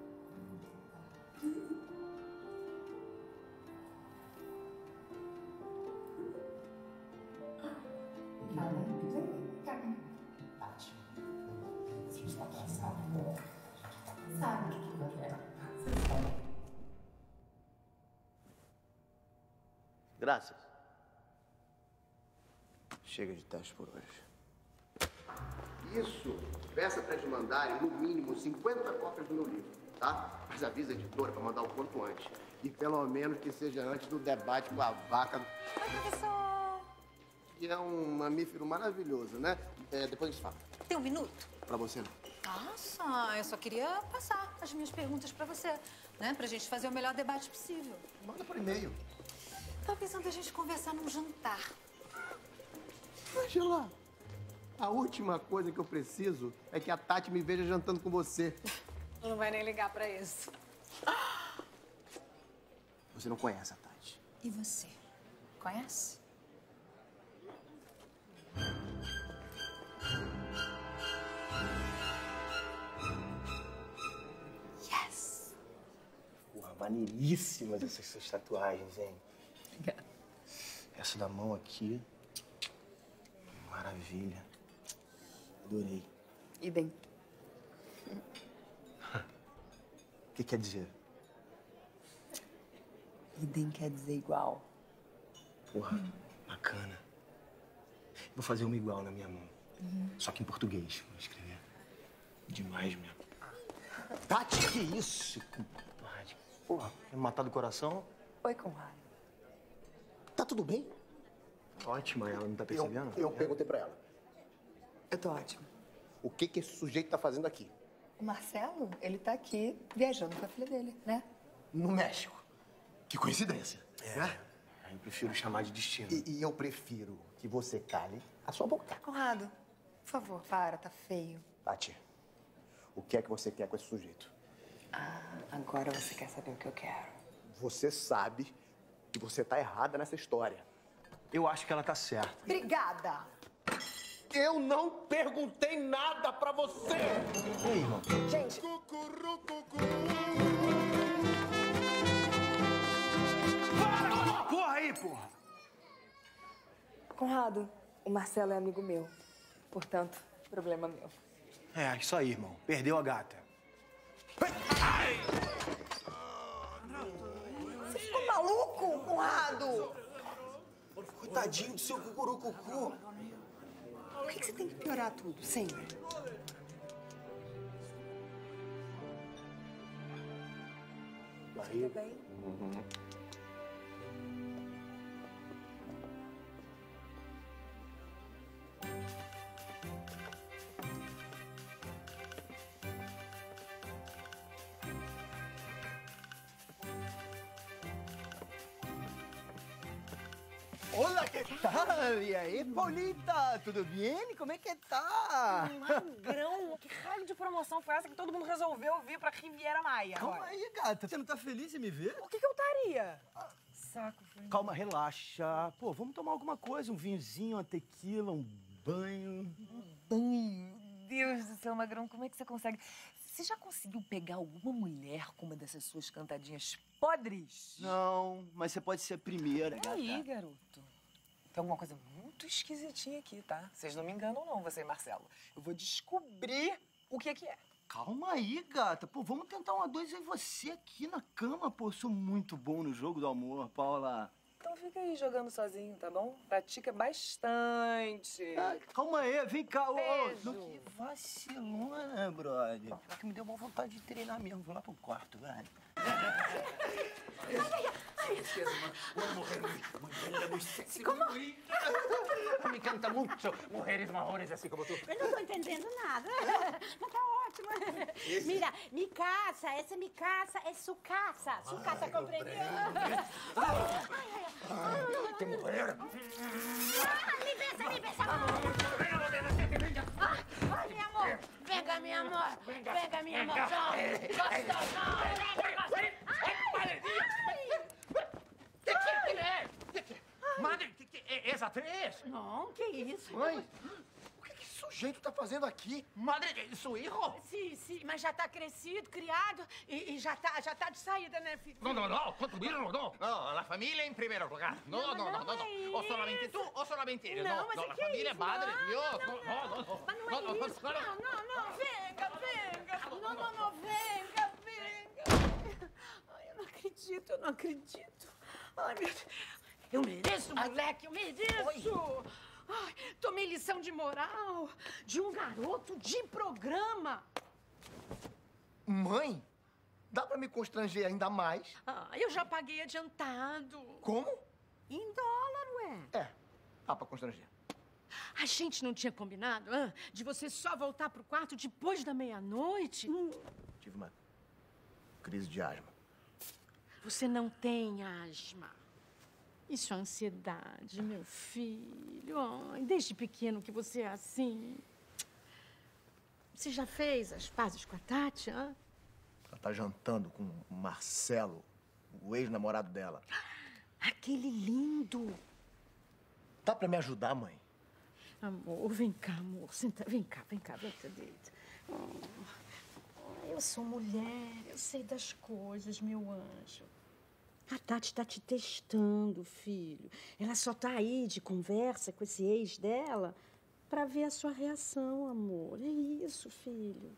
Tati, a gente tá abraçado. Sabe o que eu quero? Você sabe. Graças. Chega de teste por hoje. Isso. Peça para eles mandarem, no mínimo, cinquenta cópias do meu livro, tá? Mas avisa a editora para mandar o quanto antes. E pelo menos que seja antes do debate com a vaca. Oi, professor. Que é um mamífero maravilhoso, né? É, depois a gente fala. Tem um minuto? Pra você não. Nossa, eu só queria passar as minhas perguntas pra você, né? Pra gente fazer o melhor debate possível. Manda por e-mail. Tava pensando a gente conversar num jantar. Angela, a última coisa que eu preciso é que a Tati me veja jantando com você. Não vai nem ligar pra isso. Você não conhece a Tati. E você? Conhece? Yes! Porra, maneiríssimas essas suas tatuagens, hein? Obrigada. Essa da mão aqui. Maravilha. Adorei. Idem. O que quer dizer? Idem quer dizer igual. Porra, bacana. Vou fazer uma igual na minha mão. Uhum. Só que em português. Vou escrever. Demais mesmo. Tati, que isso? Compadre? Porra, quer me matar do coração? Oi, Conrado. Tá tudo bem? Ótima, ela não tá percebendo? Eu, eu perguntei pra ela. Eu tô ótima. O que que esse sujeito tá fazendo aqui? O Marcelo, ele tá aqui viajando com a filha dele, né? No México. Que coincidência. É. Né? Eu prefiro chamar de destino. E, e eu prefiro que você cale a sua boca. Conrado, por favor, para, tá feio. Tati, o que é que você quer com esse sujeito? Ah, agora você quer saber o que eu quero. Você sabe que você tá errada nessa história. Eu acho que ela tá certa. Obrigada! Eu não perguntei nada pra você! Ei, irmão. Gente... Para! Porra aí, porra! Conrado, o Marcelo é amigo meu. Portanto, problema meu. É, isso aí, irmão. Perdeu a gata. Você ficou maluco, Conrado? Coitadinho do seu cucurucucu. Por que que você tem que piorar tudo, sempre? Barriga. Tudo bem? Uhum. Olá, que tal? E aí, Paulita? Tudo bem? Como é que tá? Magrão, que raio de promoção foi essa que todo mundo resolveu vir pra Riviera Maia? Calma agora? aí, gata. Você não tá feliz em me ver? Por que, que eu estaria? Saco, filho. Calma, relaxa. Pô, vamos tomar alguma coisa, um vinhozinho, uma tequila, um banho. Banho. Deus do céu, Magrão, como é que você consegue? Você já conseguiu pegar alguma mulher com uma dessas suas cantadinhas podres? Não, mas você pode ser a primeira, gata. Aí, garoto. Tem alguma coisa muito esquisitinha aqui, tá? Vocês não me enganam não, você e Marcelo. Eu vou descobrir o que é que é. Calma aí, gata. Pô, vamos tentar uma dois em você aqui na cama. Pô, eu sou muito bom no jogo do amor, Paula. Então fica aí jogando sozinho, tá bom? Pratica bastante. Ah, calma aí, vem cá. Ô, ô, Beijo. não, que vacilona, brother. Pior que me deu uma vontade de treinar mesmo. Vou lá pro quarto, velho. Una mujer muy, muy bella, muy sexy. ¿Cómo? Me encanta mucho mujeres mejores así como tú. Eu não tô entendendo nada. Mas tá ótimo. Mira, mi casa, essa é mi casa, é su casa. Su casa compreendió. ¡Qué mujer! Ah, me besa, me besa. Ah, ai, meu amor. Venga, mi amor. Venga, mi amor. Gostoso. ¿Qué quiere leer? Madre, ¿qué, qué, ¿es atriz? Não, que isso? Mãe, O que, que sujeito tá fazendo aqui? Madre de su hijo? Sim, sim, mas já tá crescido, criado e, e já, tá, já tá de saída, né, filho? No, no, no, con tu hijo no. No, la familia en primer lugar. No, no, no, no, no. O solamente tú o solamente ellos. Não, No, mas no, é la que é familia, isso? madre Não, de Dios. não, No, no, no, no. Mas não é No, no, isso. no, no. Não, não, não, venga, venga. Não, não, não, venga, venga. Ai, eu não acredito, eu não acredito. Ai, meu Deus. Eu mereço, moleque, eu mereço. Ai, tomei lição de moral de um garoto de programa. Mãe? Dá pra me constranger ainda mais? Ah, eu já paguei adiantado. Como? Em dólar, ué. É, dá pra constranger. A gente não tinha combinado, hã? De você só voltar pro quarto depois da meia-noite? Hum. Tive uma crise de asma. Você não tem asma. Isso é ansiedade, meu filho. Ai, desde pequeno que você é assim. Você já fez as pazes com a Tati, hã? Ela tá jantando com o Marcelo, o ex-namorado dela. Aquele lindo. Dá pra me ajudar, mãe? Amor, vem cá, amor. Senta, vem cá, vem cá, vem cá, deita. Oh, eu sou mulher, eu sei das coisas, meu anjo. A Tati tá te testando, filho. Ela só tá aí de conversa com esse ex dela pra ver a sua reação, amor. É isso, filho.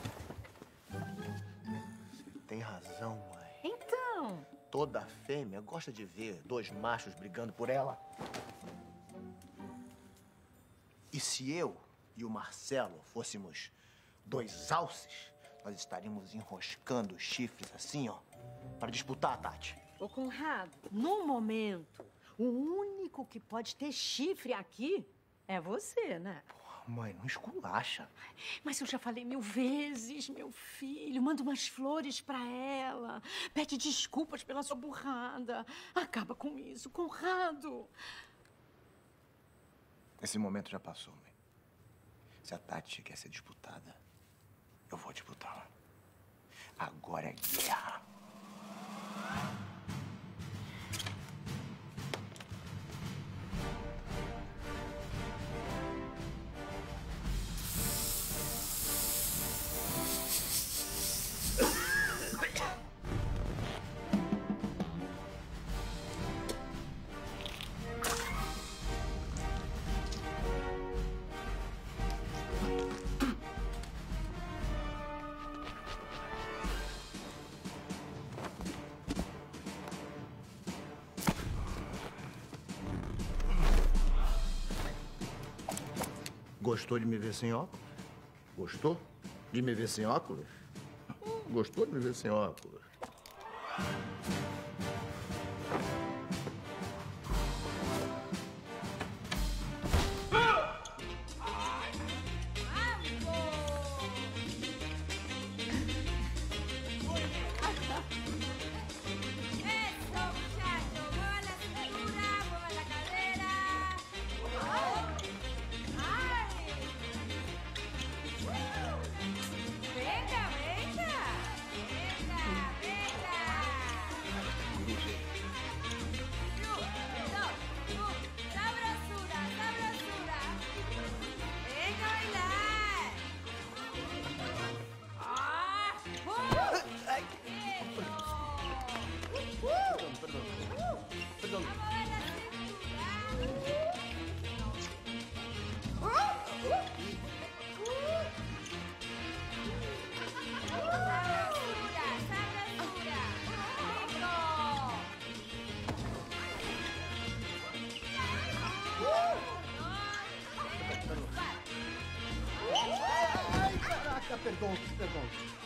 Tem razão, mãe. Então? Toda fêmea gosta de ver dois machos brigando por ela. E se eu e o Marcelo fôssemos dois alces, nós estaríamos enroscando os chifres assim, ó, para disputar a Tati. Ô, Conrado, no momento, o único que pode ter chifre aqui é você, né? Mãe, não esculacha. Mas eu já falei mil vezes, meu filho. Manda umas flores pra ela. Pede desculpas pela sua burrada. Acaba com isso, Conrado. Esse momento já passou, mãe. Se a Tati quer ser disputada, eu vou disputá-la. Agora é guerra. Gostou de me ver sem óculos? Gostou de me ver sem óculos? Gostou de me ver sem óculos? Ai, caraca, perdão, perdão.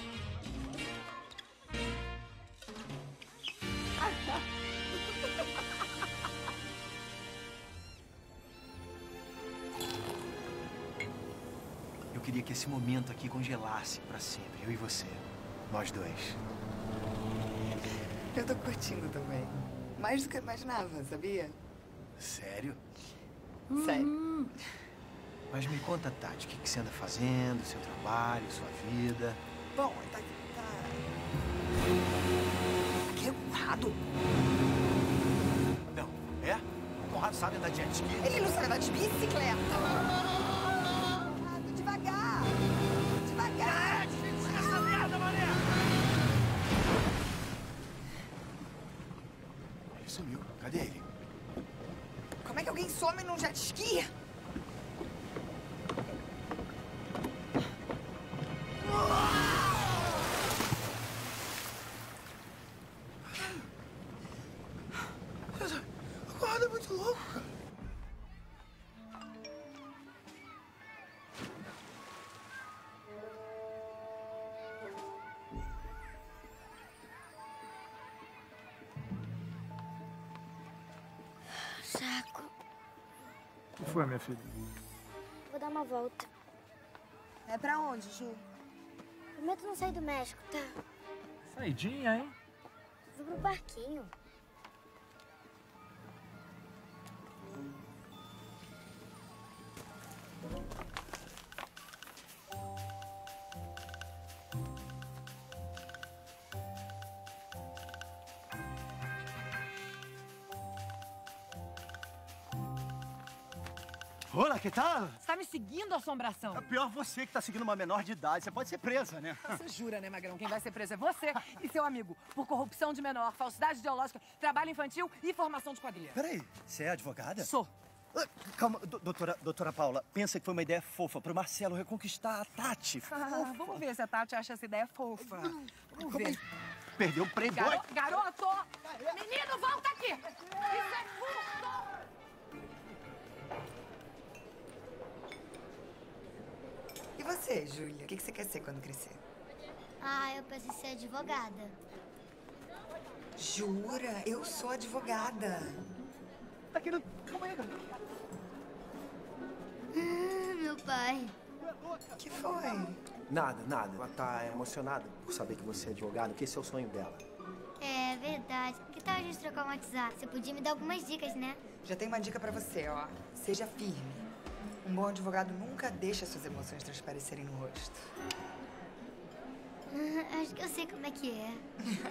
Eu queria que esse momento aqui congelasse pra sempre, eu e você. Nós dois. Eu tô curtindo também. Mais do que eu imaginava, sabia? Sério? Sério. Mas me conta, Tati, o que, que você anda fazendo, seu trabalho, sua vida? Bom, tá... tá... Aqui é o Conrado. Não, é? O Conrado sabe andar de jet ski? Ele não sabe andar de bicicleta. homem num jet ski? Acorda, é muito louco, cara. Saco. O que foi, minha filha? Vou dar uma volta. É pra onde, Ju? Prometo não sair do México, tá? Saidinha, hein? Vou pro parquinho. Olá, que tal? Você tá me seguindo, assombração? É pior você que tá seguindo uma menor de idade. Você pode ser presa, né? Você jura, né, Magrão? Quem vai ser preso é você e seu amigo. Por corrupção de menor, falsidade ideológica, trabalho infantil e formação de quadrilha. Peraí, você é advogada? Sou. Ah, calma, do- doutora, doutora Paula, pensa que foi uma ideia fofa pro Marcelo reconquistar a Tati. Ah, vamos ver se a Tati acha essa ideia fofa. Vamos ver. Perdeu o playboy. Garo- garoto! Menino, volta aqui! Isso é furto! E você, Júlia? O que que você quer ser quando crescer? Ah, eu penso em ser advogada. Jura? Eu sou advogada. Tá querendo... Calma aí, cara. Ah, meu pai. Que foi? Nada, nada. Ela tá emocionada por saber que você é advogado, que esse é o sonho dela. É verdade. Que tal a gente trocar um WhatsApp? Você podia me dar algumas dicas, né? Já tem uma dica pra você, ó. Seja firme. Um bom advogado nunca deixa suas emoções transparecerem no rosto. Ah, acho que eu sei como é que é.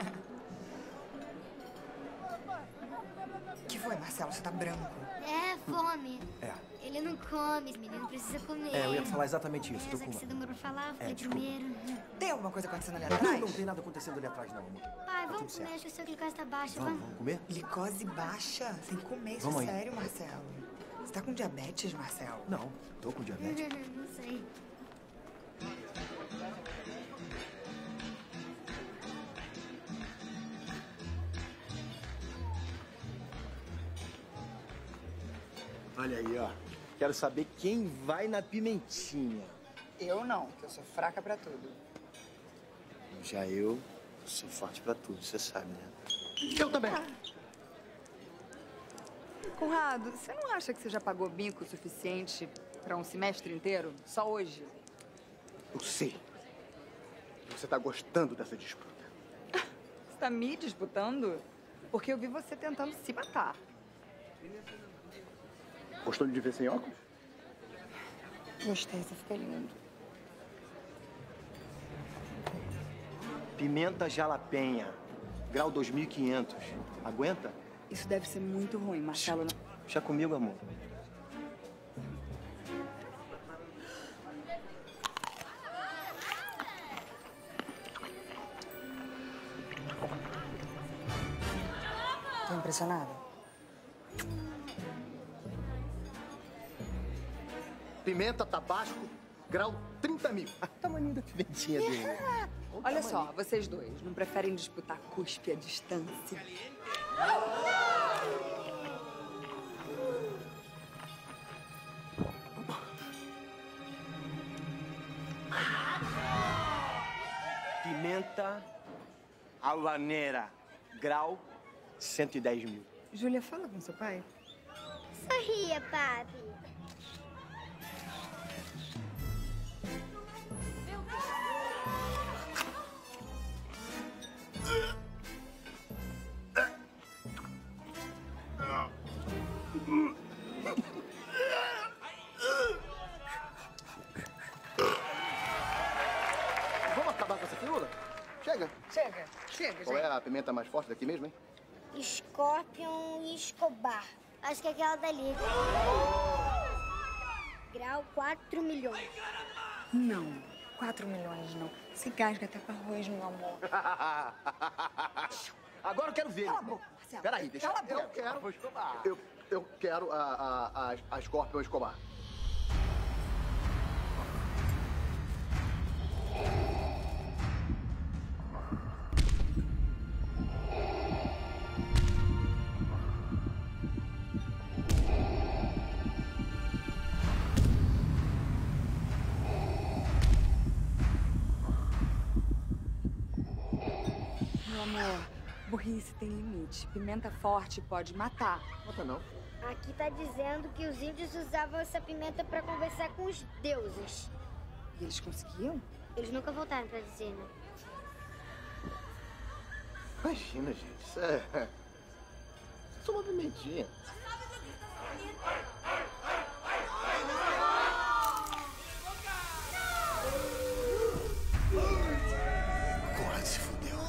Que foi, Marcelo? Você tá branco. É, fome. É. Ele não come, esse menino precisa comer. É, eu ia falar exatamente isso. É, Tô já com que você uma... demorou pra falar, É, foi desculpa. primeiro. Tem alguma coisa acontecendo ali Não, atrás? não tem nada acontecendo ali atrás, não, amor. Pai, Tá vamos tudo comer, certo. acho que o seu glicose tá baixo. Vamos, Vamos. vamos comer? Glicose baixa? Tem que comer, isso Vamos é aí. sério, Marcelo. Você tá com diabetes, Marcelo? Não, tô com diabetes. Não sei. Olha aí, ó. Quero saber quem vai na pimentinha. Eu não, que eu sou fraca pra tudo. Já eu sou forte pra tudo, você sabe, né? Eu também. Conrado, você não acha que você já pagou bico o suficiente pra um semestre inteiro? Só hoje? Eu sei. Você tá gostando dessa disputa. Você tá me disputando? Porque eu vi você tentando se matar. Gostou de ver sem óculos? Gostei, você fica lindo. Pimenta jalapenha, grau dois mil e quinhentos. Aguenta? Isso deve ser muito ruim, Marcelo. Deixa comigo, amor. Tô impressionada? Pimenta, tabasco, grau trinta mil. Ah, tamanho da pimentinha dele. Olha só, vocês dois, não preferem disputar cuspe à distância? Pimenta habanera, grau cento e dez mil. Júlia, fala com seu pai. Sorria, papi. Vamos acabar com essa firula? Chega. Chega, chega, Qual é a pimenta mais forte daqui mesmo, hein? Scorpion e Escobar. Acho que é aquela dali. Grau quatro milhões. Não, quatro milhões não. Se gasga até pra arroz, meu amor. Agora eu quero ver. Cala a boca, Marcelo. Peraí, deixa Cala a eu boca. quero. Eu, Eu quero a, a, a, a Scorpion Escobar. Meu amor, burrice tem limite. Pimenta forte pode matar. Mata não. Aqui tá dizendo que os índios usavam essa pimenta pra conversar com os deuses. E eles conseguiam? Eles nunca voltaram pra dizer, né? Imagina, gente. Isso é... Isso é uma pimentinha. Conrado se fudeu.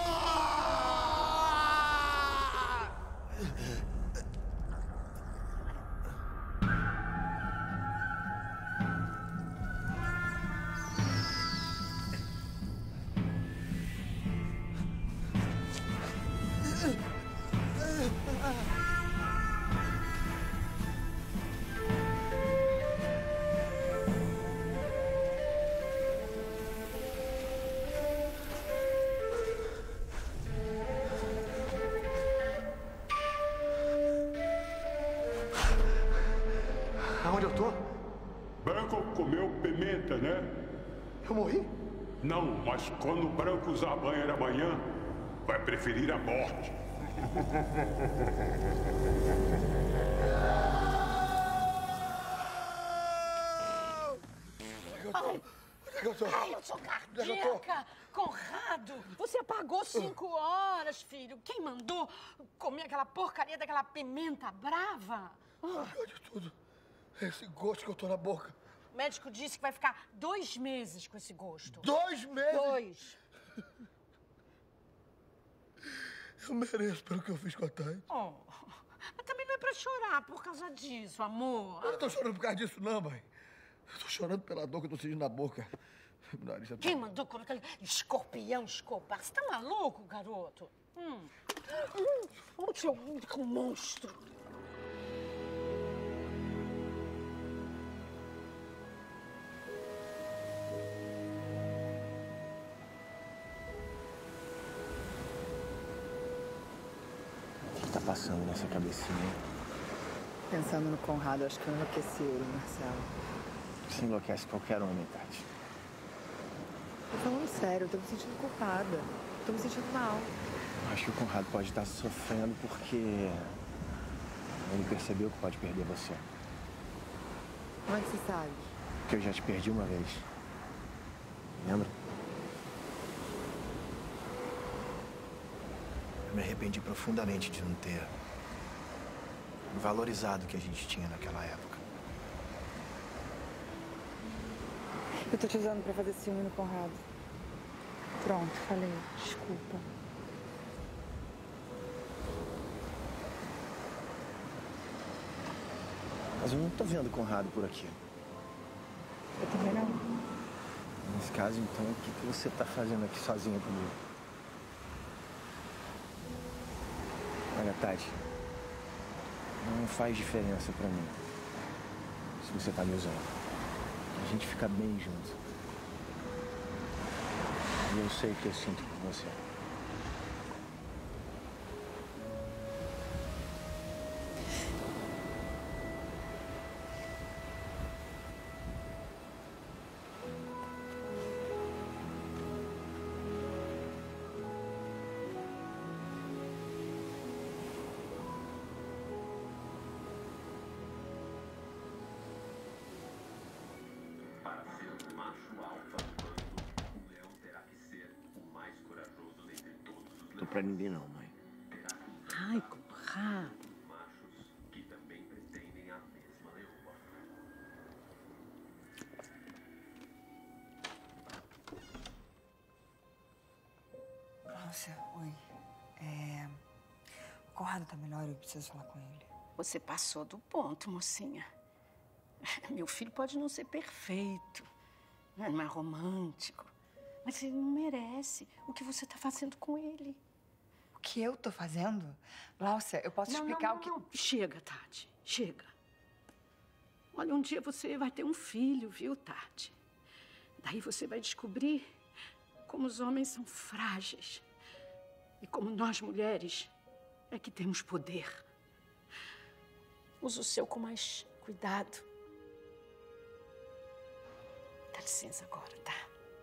Aonde eu tô? Branco comeu pimenta, né? Eu morri? Não, mas quando o branco usar banheiro amanhã, vai preferir a morte. Ai, eu tô? ai, eu sou cardíaca. Conrado, você apagou cinco horas, filho. Quem mandou comer aquela porcaria daquela pimenta brava? Pior de tudo, é esse gosto que eu tô na boca. O médico disse que vai ficar dois meses com esse gosto. Dois meses? Dois. Eu mereço pelo que eu fiz com a Thay. Oh, mas também não é pra chorar por causa disso, amor. Eu não tô chorando por causa disso, não, mãe. Eu tô chorando pela dor que eu tô sentindo na boca. Meu nariz tá... Quem mandou colocar aquele escorpião escobar? Você tá maluco, garoto? Hum. Hum, o seu único monstro. O que tá passando nessa cabecinha? Pensando no Conrado, acho que eu enlouqueci ele, Marcelo. Você enlouquece qualquer homem, Tati. Tô falando sério, eu tô me sentindo culpada. Tô me sentindo mal. Acho que o Conrado pode estar sofrendo porque ele percebeu que pode perder você. Como é que você sabe? Porque eu já te perdi uma vez. Lembra? Eu me arrependi profundamente de não ter valorizado o que a gente tinha naquela época. Eu tô te usando pra fazer ciúme no Conrado. Pronto, falei. Desculpa. Mas eu não tô vendo o Conrado por aqui. Eu também não. Nesse caso, então, o que, que você tá fazendo aqui sozinha comigo? Olha, Tati, não faz diferença pra mim se você tá me usando. A gente fica bem junto. E eu sei o que eu sinto por você. Tô pra ninguém não, mãe. Ai, Conrado. Nossa, oi. É... O Conrado tá melhor, eu preciso falar com ele. Você passou do ponto, mocinha. Meu filho pode não ser perfeito, não é romântico, mas ele não merece o que você tá fazendo com ele. O que eu tô fazendo? Láucia, eu posso Não, explicar não, o que... não, não. Chega, Tati. Chega. Olha, um dia você vai ter um filho, viu, Tati? Daí você vai descobrir como os homens são frágeis. E como nós, mulheres, é que temos poder. Use o seu com mais cuidado. Dá licença agora, tá?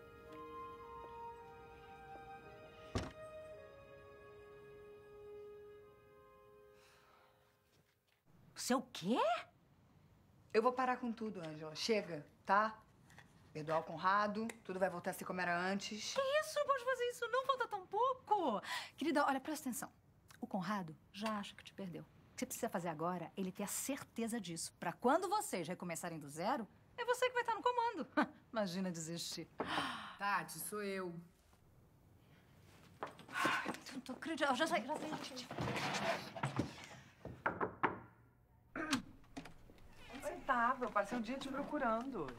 Você o quê? Eu vou parar com tudo, Ângela. Chega, tá? Perdoar o Conrado, tudo vai voltar a ser como era antes. Que isso? Não pode fazer isso não, falta tão pouco. Querida, olha, presta atenção. O Conrado já acha que te perdeu. O que você precisa fazer agora é ele ter a certeza disso. Pra quando vocês recomeçarem do zero, é você que vai estar no comando. Imagina desistir. Tati, sou eu. Não tô acreditando. Já saí, já saí. Onde você tava? Eu passei o dia te procurando.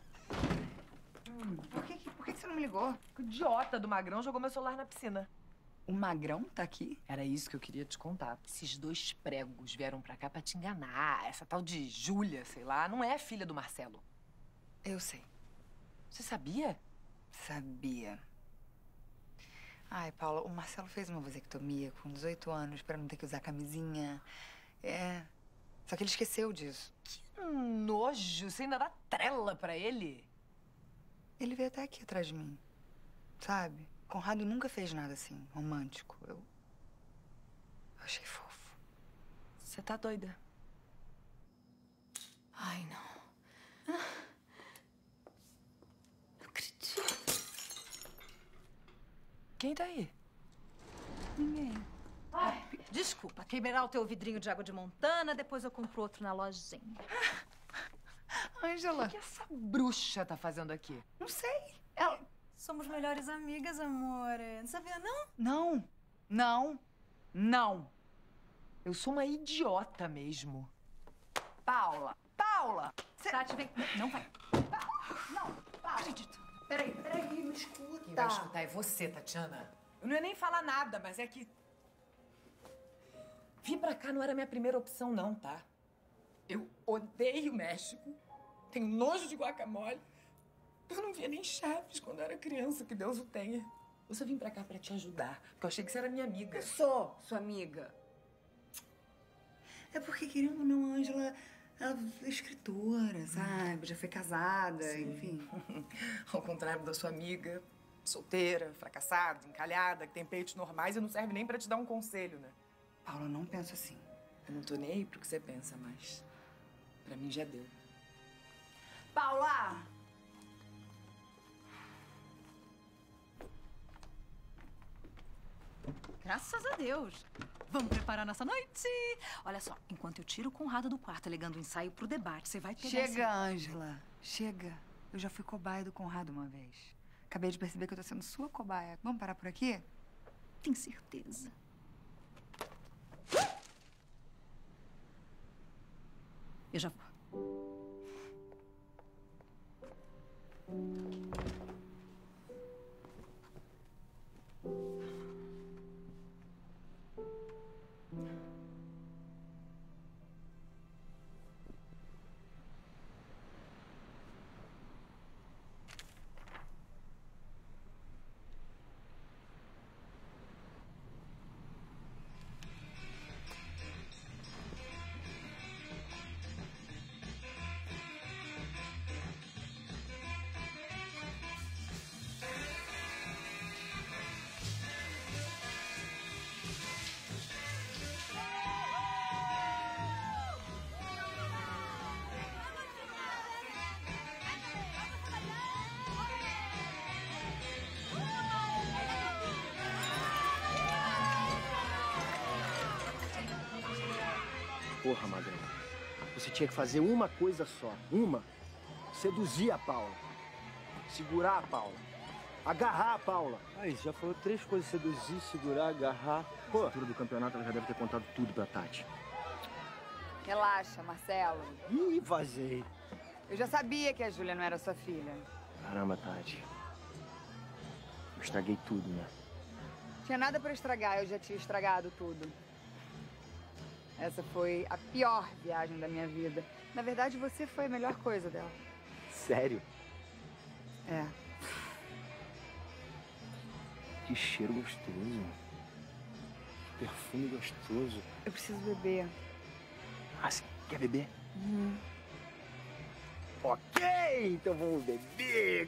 Por que, por que você não me ligou? O idiota do Magrão jogou meu celular na piscina. O Magrão tá aqui? Era isso que eu queria te contar. Esses dois pregos vieram pra cá pra te enganar. Essa tal de Júlia, sei lá, não é filha do Marcelo. Eu sei. Você sabia? Sabia. Ai, Paula, o Marcelo fez uma vasectomia com dezoito anos pra não ter que usar camisinha. É. Só que ele esqueceu disso. Que nojo! Você ainda dá trela pra ele? Ele veio até aqui atrás de mim. Sabe? Conrado nunca fez nada assim, romântico. Eu. Eu achei fofo. Você tá doida? Ai, não. Ah. Não acredito. Quem tá aí? Ninguém. Ai, desculpa, quebrar o teu vidrinho de água de Montana, depois eu compro outro na lojinha. Ângela. O que essa bruxa tá fazendo aqui? Não sei. Ela... Somos melhores amigas, amor. Não sabia, não? Não. Não. Não. Eu sou uma idiota mesmo. Paula. Paula. Cê... Tati, vem. Não vai. Não. Paula. Acredito. Peraí, peraí, me escuta. Quem vai escutar é você, Tatiana. Eu não ia nem falar nada, mas é que... Vir pra cá não era a minha primeira opção, não, tá? Eu odeio o México. Tenho nojo de guacamole. Eu não via nem Chaves quando eu era criança, que Deus o tenha. Eu só vim pra cá pra te ajudar, porque eu achei que você era minha amiga. Eu sou sua amiga. É porque, querendo ou não, a Ângela, ela é escritora, sabe? Já foi casada, Sim. enfim. Ao contrário da sua amiga, solteira, fracassada, encalhada, que tem peitos normais e não serve nem pra te dar um conselho, né? Paula, eu não penso assim. Eu não tô nem aí pro que você pensa, mas pra mim já deu. Paula! Graças a Deus. Vamos preparar nossa noite? Olha só, enquanto eu tiro o Conrado do quarto alegando o ensaio pro debate, você vai pegar... Chega, esse... Ângela. Chega. Eu já fui cobaia do Conrado uma vez. Acabei de perceber que eu tô sendo sua cobaia. Vamos parar por aqui? Tem certeza? Eu já vou. Porra, Magrão. Você tinha que fazer uma coisa só. Uma. Seduzir a Paula. Segurar a Paula. Agarrar a Paula. Aí, já falou três coisas: seduzir, segurar, agarrar. Pô, na altura do campeonato ela já deve ter contado tudo pra Tati. Relaxa, Marcelo. Ih, vazei. Eu já sabia que a Júlia não era sua filha. Caramba, Tati. Eu estraguei tudo, né? Tinha nada pra estragar, eu já tinha estragado tudo. Essa foi a pior viagem da minha vida. Na verdade, você foi a melhor coisa dela. Sério? É. Que cheiro gostoso. Que perfume gostoso. Eu preciso beber. Ah, você quer beber? Uhum. Ok, então vamos beber.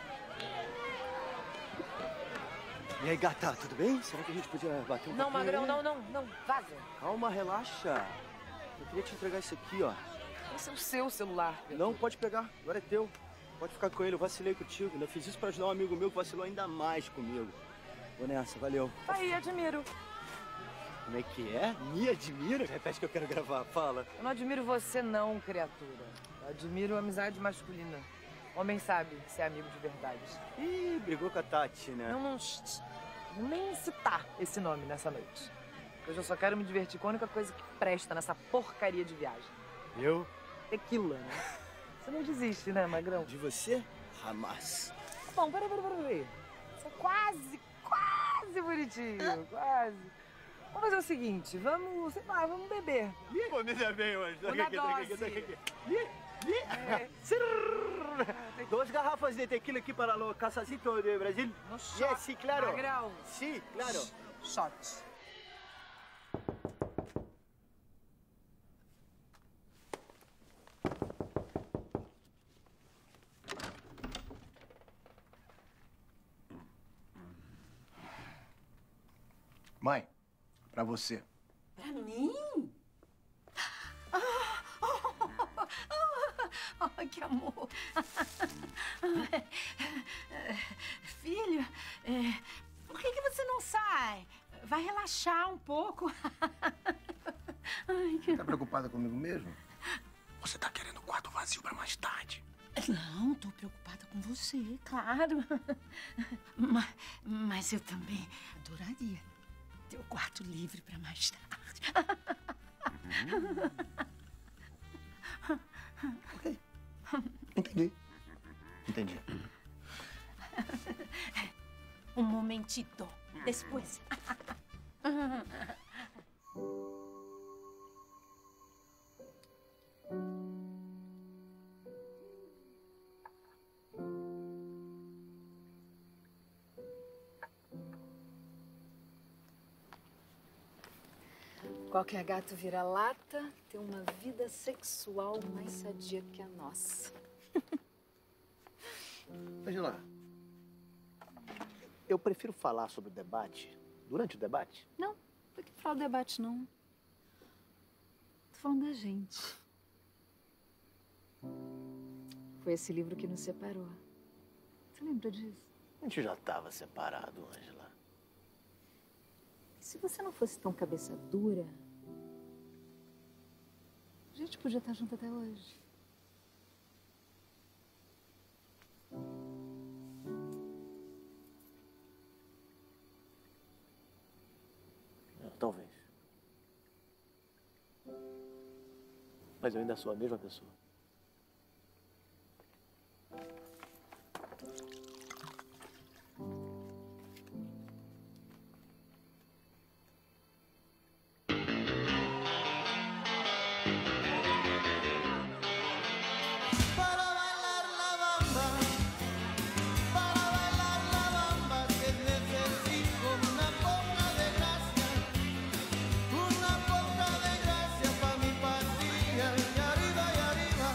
E aí, gata, tudo bem? Será que a gente podia bater um Não, papinho Magrão, aí? não, não, não. Vaza. Calma, relaxa. Eu queria te entregar isso aqui, ó. Esse é o seu celular. Não, pode pegar. Agora é teu. Pode ficar com ele. Eu vacilei contigo. Ainda fiz isso pra ajudar um amigo meu que vacilou ainda mais comigo. Vou nessa, valeu. Tá aí, admiro. Como é que é? Me admira? Repete que eu quero gravar. Fala. Eu não admiro você, não, criatura. Eu admiro a amizade masculina. Homem sabe ser amigo de verdade. Ih, brigou com a Tati, né? Não, não... Vou nem citar esse nome nessa noite. Hoje eu só quero me divertir com a única coisa que presta nessa porcaria de viagem. Eu? Tequila, né? Você não desiste, né, Magrão? De você? Jamais. Bom, peraí, peraí, peraí. Você é quase, quase bonitinho. Quase. Vamos fazer o seguinte, vamos, sei lá, vamos beber. Pô, me dá bem hoje. Uma dose. É. Dos garrafas de tequila aqui para o Casacito de Brasil. No shot. Yes, sí, claro. Magrão. Sí, claro. Shot. Mãe, pra você. Pra mim? Ai, que amor. Filho, é, por que, que você não sai? Vai relaxar um pouco. Ai, que... Tá preocupada comigo mesmo? Você tá querendo o quarto vazio pra mais tarde? Não, tô preocupada com você, claro. Mas, mas eu também adoraria ter o quarto livre pra mais tarde. Ok. Entendi. Entendi. Um momentito. Depois. Qualquer gato vira-lata tem uma vida sexual mais sadia que a nossa. Angela, eu prefiro falar sobre o debate durante o debate. Não, não tem que falar do debate, não. Tô falando da gente. Foi esse livro que nos separou. Você lembra disso? A gente já estava separado, Angela. Se você não fosse tão cabeça dura, a gente podia estar junto até hoje. Talvez. Mas eu ainda sou a mesma pessoa. Una poca de gracia pa' mi partida y arriba y arriba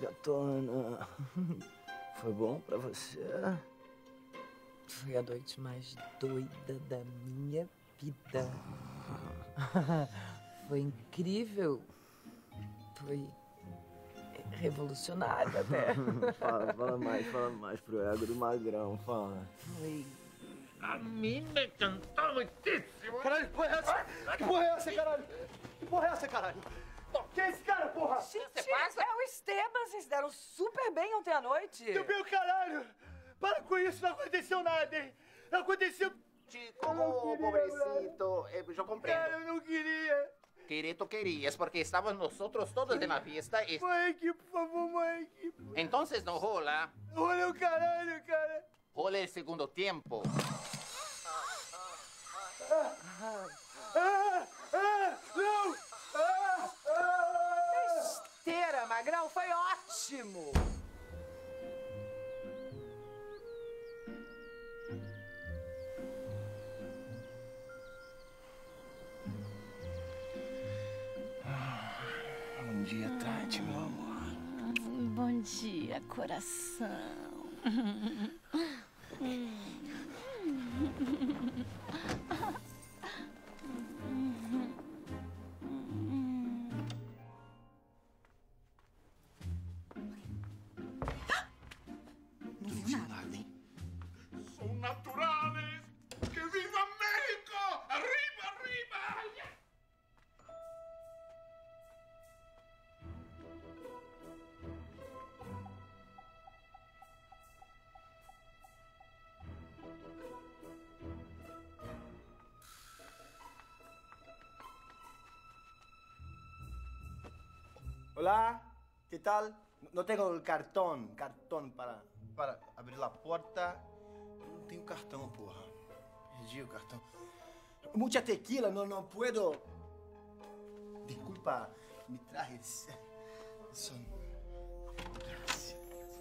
gatona. Foi bom pra você? Foi a noite mais doida da minha vida. Foi incrível. Foi revolucionário até. Fala, fala mais, fala mais pro ego do magrão, fala. Foi. A mim me cantou muitíssimo. Caralho, que porra é essa? Que porra é essa, caralho? Que porra é essa, caralho? Quem é esse cara, porra? Gente, é o Esteban, vocês deram super bem ontem à noite. Meu bem, caralho! Para com isso, não aconteceu nada, hein? Não aconteceu... Chico, pobrecito, eh, yo comprendo. Cara, eu não queria. Querer tú querías, porque estábamos nosotros todos en la fiesta. Es... Mike, por favor, Mike. Entonces no rola. Rola o caralho, cara. Rola el segundo tiempo. Ah, ah, ah, não! Ah, ah. Besteira, Magrão, foi ótimo. Bom dia, Tati, meu amor. Bom dia, coração. Não vi nada, hein? Son naturales. ¡Que viva México! ¡Arriba, arriba! Hola, ¿qué tal? No tengo el cartón, cartón para, para abrir la puerta. No tengo cartón, porra. Perdi o cartón. Mucha tequila, no, no puedo. Disculpa, me trajes. Son... Gracias.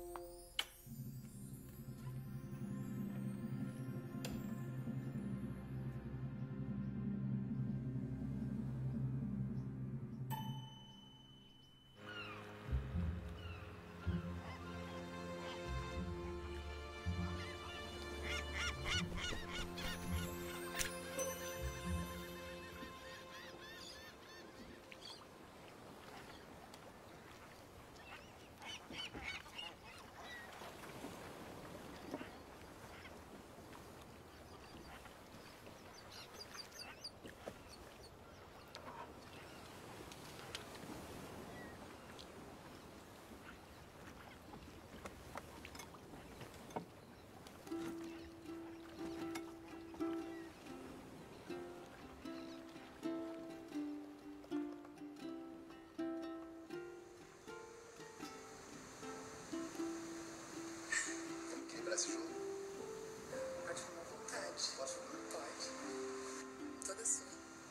Esse jogo. Pode ficar à vontade. Posso? Pode. Toda sua.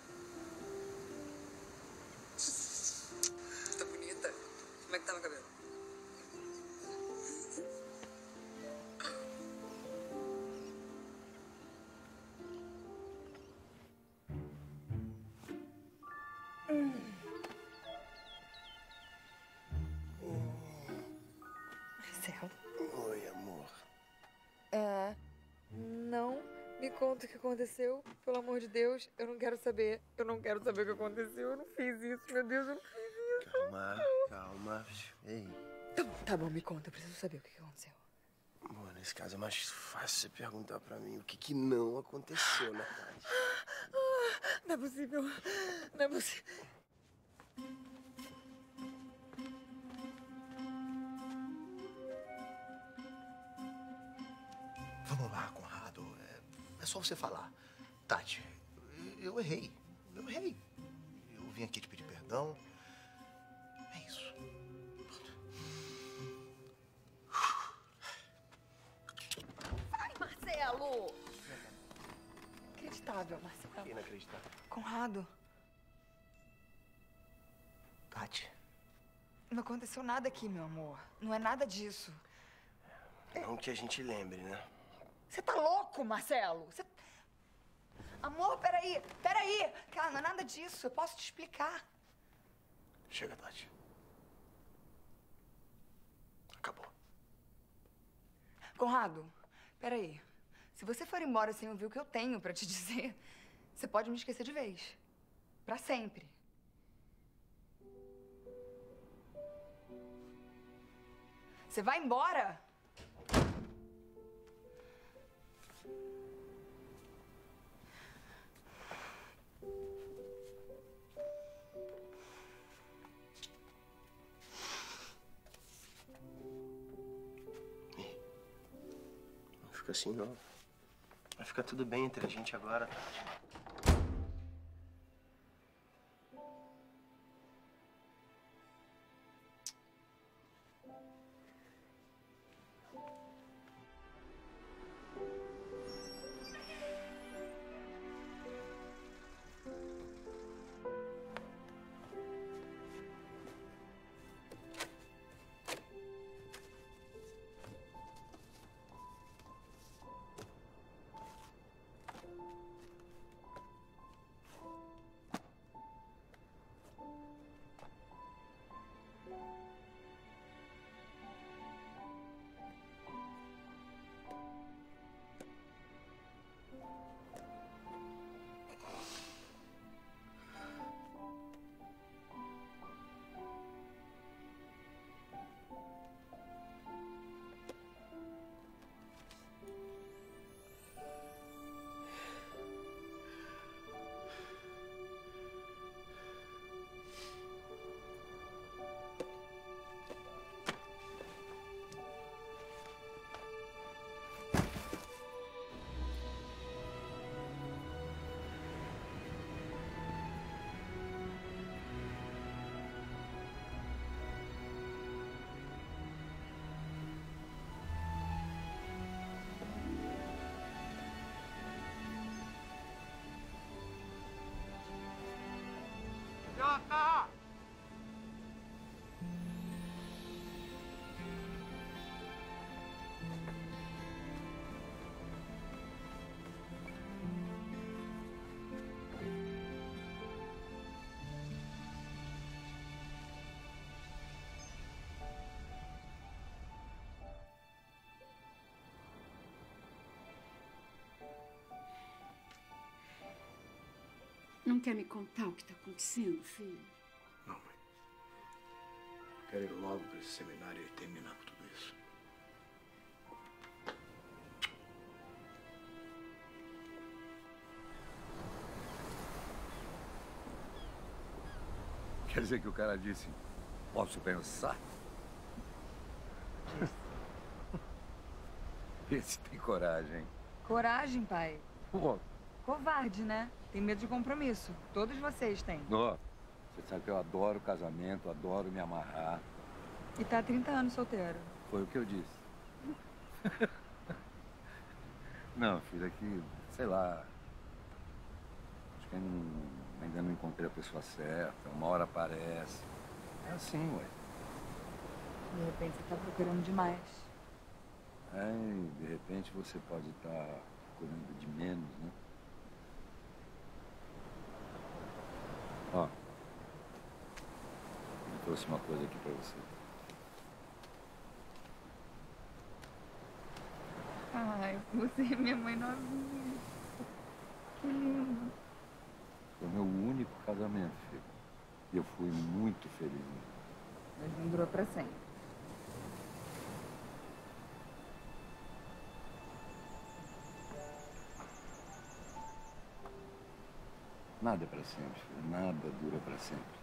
Tá bonita. Como é que tá meu cabelo? Marcelo. Oi, amor. É. Não me conta o que aconteceu. Pelo amor de Deus, eu não quero saber. Eu não quero saber o que aconteceu. Eu não fiz isso, meu Deus, eu não fiz isso. Calma, calma. Ei. Tá bom, tá bom, me conta. Eu preciso saber o que aconteceu. Bom, nesse caso é mais fácil você perguntar pra mim o que, que não aconteceu, né, Tati? Ah, não é possível. Não é possível. Vamos lá, Conrado. É, é só você falar. Tati, eu, eu errei. Eu errei. Eu vim aqui te pedir perdão. É isso. Ai, Marcelo! Inacreditável, Marcelo. Inacreditável. Conrado, Tati. não aconteceu nada aqui, meu amor. Não é nada disso. Não que a gente lembre, né? Você tá louco, Marcelo? Você... Amor, peraí, peraí. Cara, não é nada disso. Eu posso te explicar. Chega, Tati. Conrado, peraí. Se você for embora sem ouvir o que eu tenho pra te dizer, você pode me esquecer de vez. Pra sempre. Você vai embora? Não fica assim, não. Vai ficar tudo bem entre a gente agora, Tati. Jota! Não quer me contar o que está acontecendo, filho? Não, mãe. Quero ir logo para esse seminário e terminar com tudo isso. Quer dizer que o cara disse, posso pensar? Esse tem coragem. Coragem, pai. Pô, Covarde, né? Tem medo de compromisso. Todos vocês têm. ó, você sabe que eu adoro casamento, adoro me amarrar. E tá há trinta anos solteiro. Foi o que eu disse. Não, filho, é que, sei lá. Acho que eu não- ainda não encontrei a pessoa certa. Uma hora aparece. É assim, ué. De repente você tá procurando demais. É, e de repente você pode estar procurando de menos, né? Ó, eu trouxe uma coisa aqui pra você. Ai, você é minha mãe novinha. Que lindo. Foi o meu único casamento, filho. E eu fui muito feliz. Mas não durou pra sempre. Nada é pra sempre, filho. Nada dura pra sempre.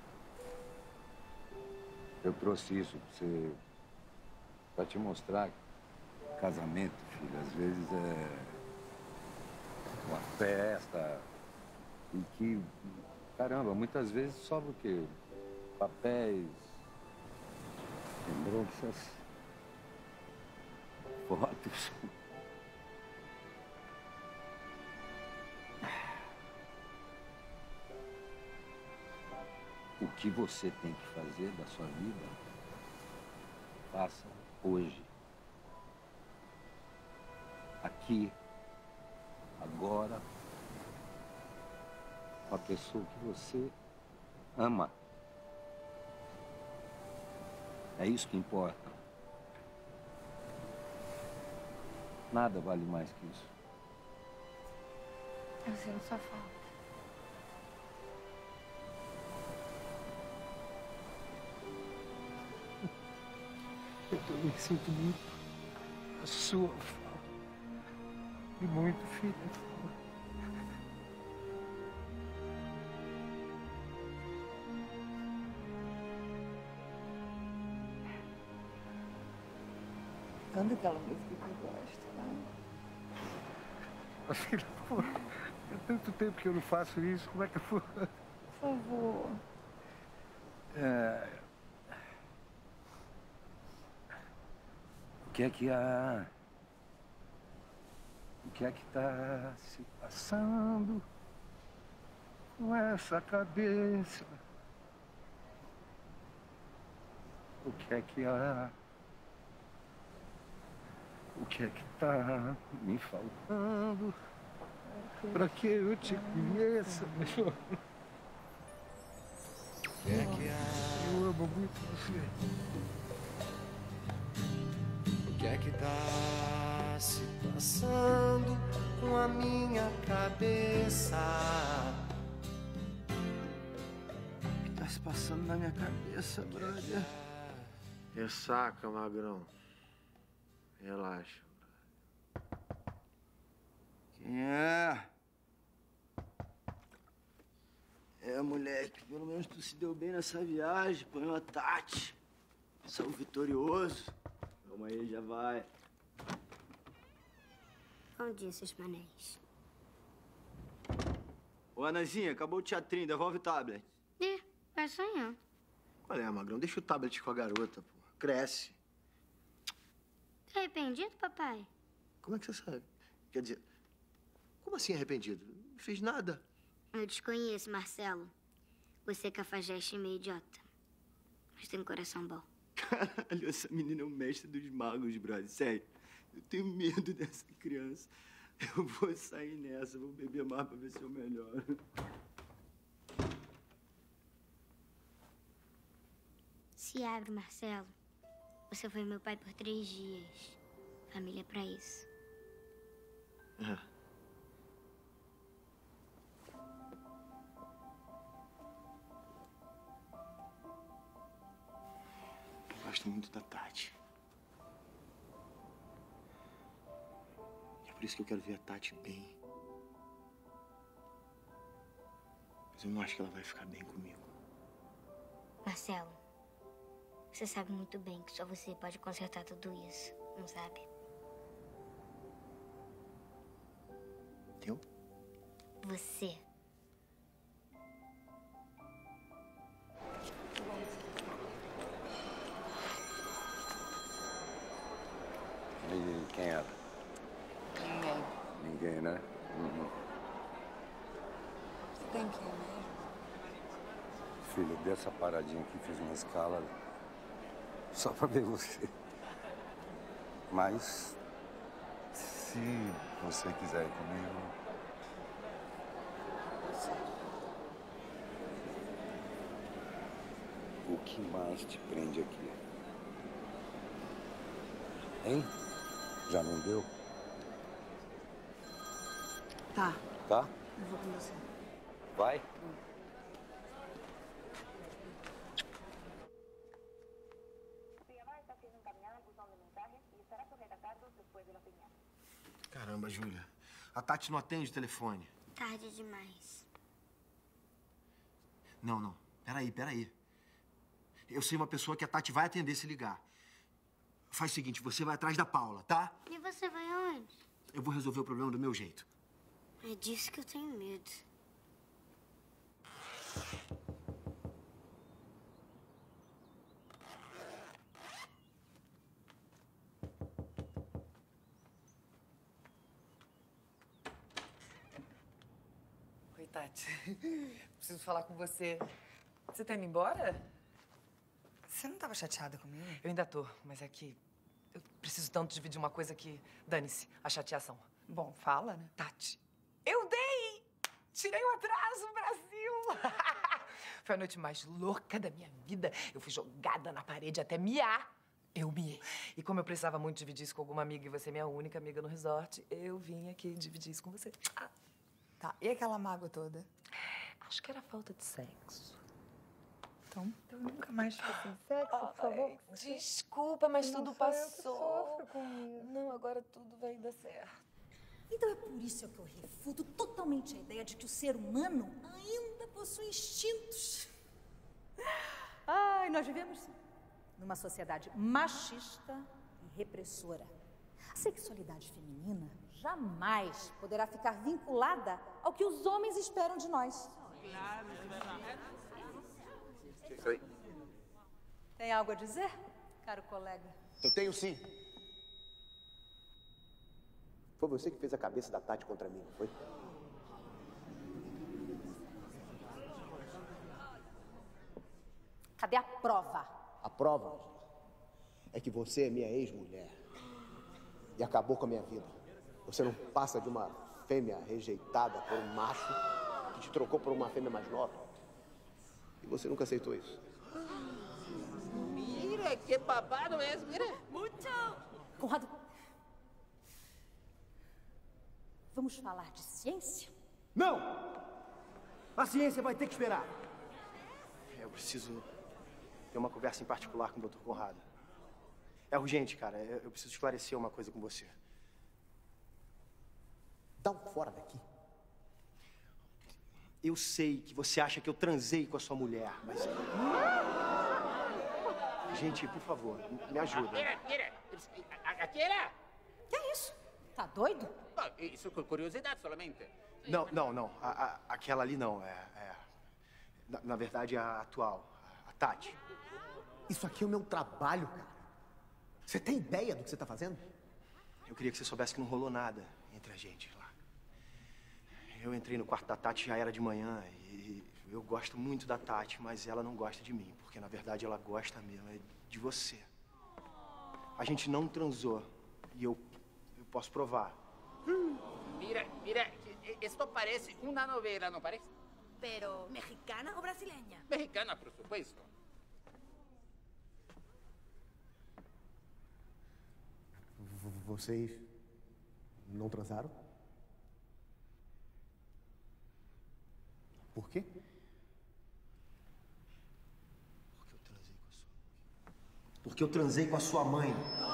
Eu trouxe isso pra você... pra te mostrar que casamento, filho, às vezes é... uma festa... e que, caramba, muitas vezes sobra o quê? Papéis... lembranças... fotos... O que você tem que fazer da sua vida, faça hoje. Aqui, agora, com a pessoa que você ama. É isso que importa. Nada vale mais que isso. Eu sinto sua falta. Eu também sinto muito a sua falta. E muito, filha. Canta aquela música que eu gosto, né? Mas, filha, pô, há tanto tempo que eu não faço isso, como é que eu vou? Por favor. É... O que é que há? O que é que tá se passando com essa cabeça? O que é que há? O que é que tá me faltando pra que eu te conheça, meu? O que é que há? Eu amo muito você. O que é que tá se passando com a minha cabeça? O que tá se passando na minha cabeça, brother? Ressaca, magrão. Relaxa. Quem é? É, moleque, pelo menos tu se deu bem nessa viagem. Põe uma Tati. Saiu vitorioso. Calma aí, já vai. Bom dia, seus manéis. Ô, Anazinha, acabou o teatrinho, devolve o tablet. Ih, vai sonhar. Qual é, magrão? Deixa o tablet com a garota, pô. Cresce. Tá arrependido, papai? Como é que você sabe? Quer dizer, como assim arrependido? Não fiz nada. Eu desconheço, Marcelo. Você é cafajeste meio idiota. Mas tem um coração bom. Caralho, essa menina é o mestre dos magos, brother. Sério, eu tenho medo dessa criança. Eu vou sair nessa, vou beber mais pra ver se eu melhoro. Se abre, Marcelo. Você foi meu pai por três dias. Família é pra isso. É. Eu gosto muito da Tati. E é por isso que eu quero ver a Tati bem. Mas eu não acho que ela vai ficar bem comigo. Marcelo, você sabe muito bem que só você pode consertar tudo isso, não sabe? Eu? Você. E quem era? Ninguém. Ninguém, né? Uhum. Você tem que ir mesmo? Filho, dessa paradinha aqui, fiz uma escala só pra ver você. Mas, se você quiser ir comigo... O que mais te prende aqui? Hein? Já não deu? Tá. Tá? Eu vou com você. Vai? Caramba, Júlia. A Tati não atende o telefone. Tarde demais. Não, não. Peraí, peraí. Eu sei uma pessoa que a Tati vai atender se ligar. Faz o seguinte, você vai atrás da Paula, tá? E você vai aonde? Eu vou resolver o problema do meu jeito. É disso que eu tenho medo. Oi, Tati. Preciso falar com você. Você tá indo embora? Você não tava chateada comigo? Eu ainda tô, mas é que eu preciso tanto dividir uma coisa que dane-se a chateação. Bom, fala, né? Tati, eu dei! Tirei o atraso, Brasil! Foi a noite mais louca da minha vida. Eu fui jogada na parede até miar. Eu me. E como eu precisava muito dividir isso com alguma amiga e você é minha única amiga no resort, eu vim aqui dividir isso com você. Ah. Tá, e aquela mágoa toda? Acho que era falta de sexo. Então, eu nunca mais fico sem sexo, por favor. Desculpa, mas Não tudo sou eu que passou. sofro com isso. Não, agora tudo vai dar certo. Então é por isso que eu refuto totalmente a ideia de que o ser humano ainda possui instintos. Ai, nós vivemos sim, numa sociedade machista e repressora. A sexualidade feminina jamais poderá ficar vinculada ao que os homens esperam de nós. Tem algo a dizer, caro colega? Eu tenho sim. Foi você que fez a cabeça da Tati contra mim, não foi? Cadê a prova? A prova, Angela, é que você é minha ex-mulher e acabou com a minha vida. Você não passa de uma fêmea rejeitada por um macho que te trocou por uma fêmea mais nova. E você nunca aceitou isso. Mira, que babado es, mira. Muito! Conrado, vamos falar de ciência? Não! A ciência vai ter que esperar. Eu preciso ter uma conversa em particular com o doutor Conrado. É urgente, cara. Eu eu preciso esclarecer uma coisa com você. Dá um fora daqui. Eu sei que você acha que eu transei com a sua mulher, mas... Gente, por favor, me ajuda. Mira, mira. Aqui era. Que é isso? Tá doido? No, isso com curiosidade solamente. Não, não, não. A, a- aquela ali não. É, é... Na, na verdade, a atual. A Tati. Isso aqui é o meu trabalho, cara. Você tem ideia do que você tá fazendo? Eu queria que você soubesse que não rolou nada entre a gente lá. Eu entrei no quarto da Tati, já era de manhã, e eu gosto muito da Tati, mas ela não gosta de mim, porque na verdade ela gosta mesmo é de você. A gente não transou, e eu, eu posso provar. Mira, mira, esto parece una novela, ¿no parece? Pero, ¿mexicana o brasileña? Mexicana, por supuesto. V- Vocês não transaram? Por quê? Porque eu transei com a sua mãe.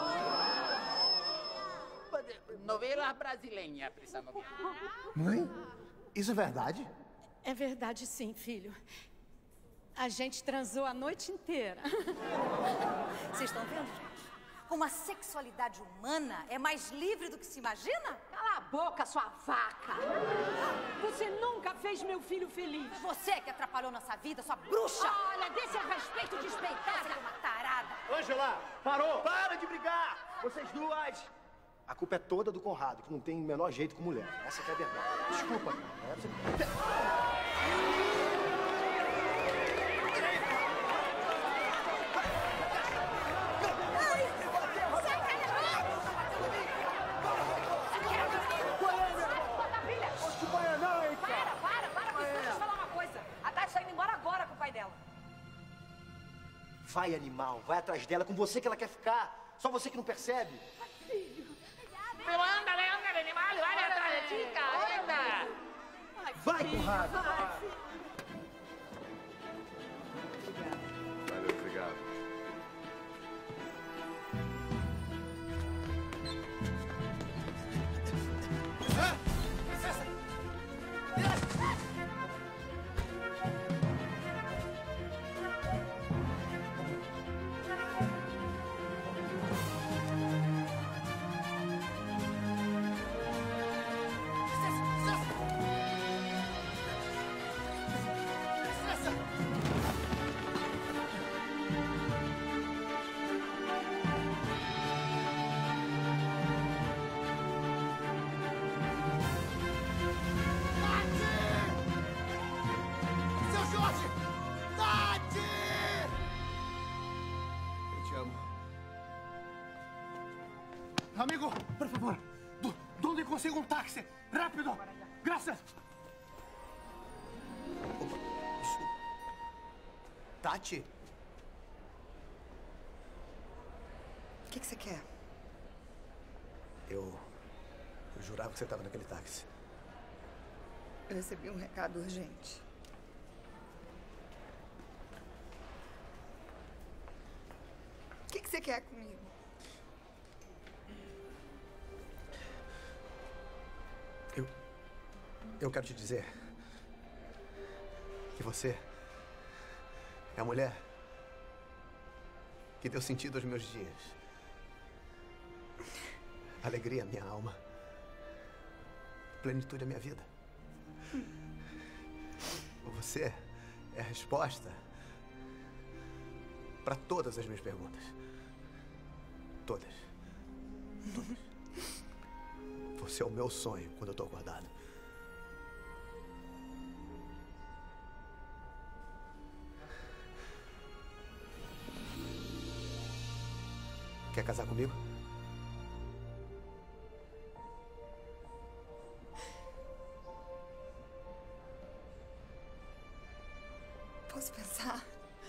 Novela brasileña, essa novela. Mãe? Isso é verdade? É verdade sim, filho. A gente transou a noite inteira. Vocês estão vendo, gente? Como a sexualidade humana é mais livre do que se imagina? Cala a boca, sua vaca! Você nunca fez meu filho feliz. Você que atrapalhou nossa vida, sua bruxa! Olha, desse respeito despeitado. Você é uma tarada! Ângela, parou! Para de brigar! Vocês duas! A culpa é toda do Conrado, que não tem o menor jeito com mulher. Essa que é a verdade. Desculpa. É, você... Para, para, para, mas deixa eu te falar uma coisa. A Tati tá indo embora agora com o pai dela. Vai, animal. Vai atrás dela. Com você que ela quer ficar. Só você que não percebe. Pero ándale, ándale, animal, vale atrás de chica, anda. Vai, Conrado. Valeu, obrigado. Seu Jorge! Tati! Eu te amo. Amigo, por favor. Do, ¿Dónde consigo um táxi? Rápido! Graças! Tati? que, que você quer? Eu... Eu jurava que você estava naquele táxi. Eu recebi um recado urgente. O que, que você quer comigo? Eu... Eu quero te dizer... que você... é a mulher... que deu sentido aos meus dias. Alegria à minha alma. Plenitude à minha vida. Você é a resposta para todas as minhas perguntas. Todas. Todas. Você é o meu sonho quando eu tô acordado. Quer casar comigo? Posso pensar?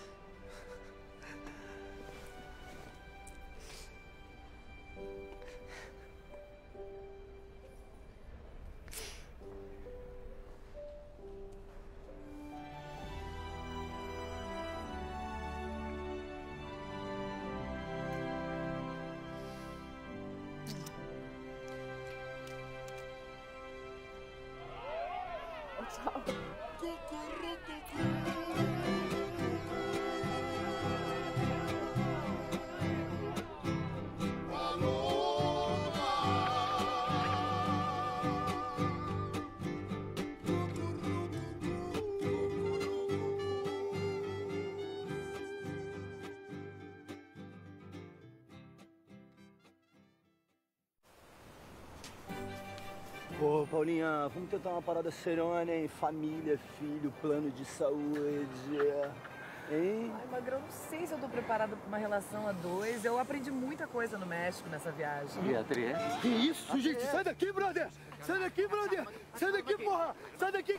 Pô, Paulinha, vamos tentar uma parada serona, hein? Família, filho, plano de saúde. Hein? Ai, Magrão, não sei se eu tô preparada pra uma relação a dois. Eu aprendi muita coisa no México nessa viagem. Beatriz? Que isso, gente? Sai daqui, brother! Sai daqui, brother! Sai daqui, porra! Sai daqui!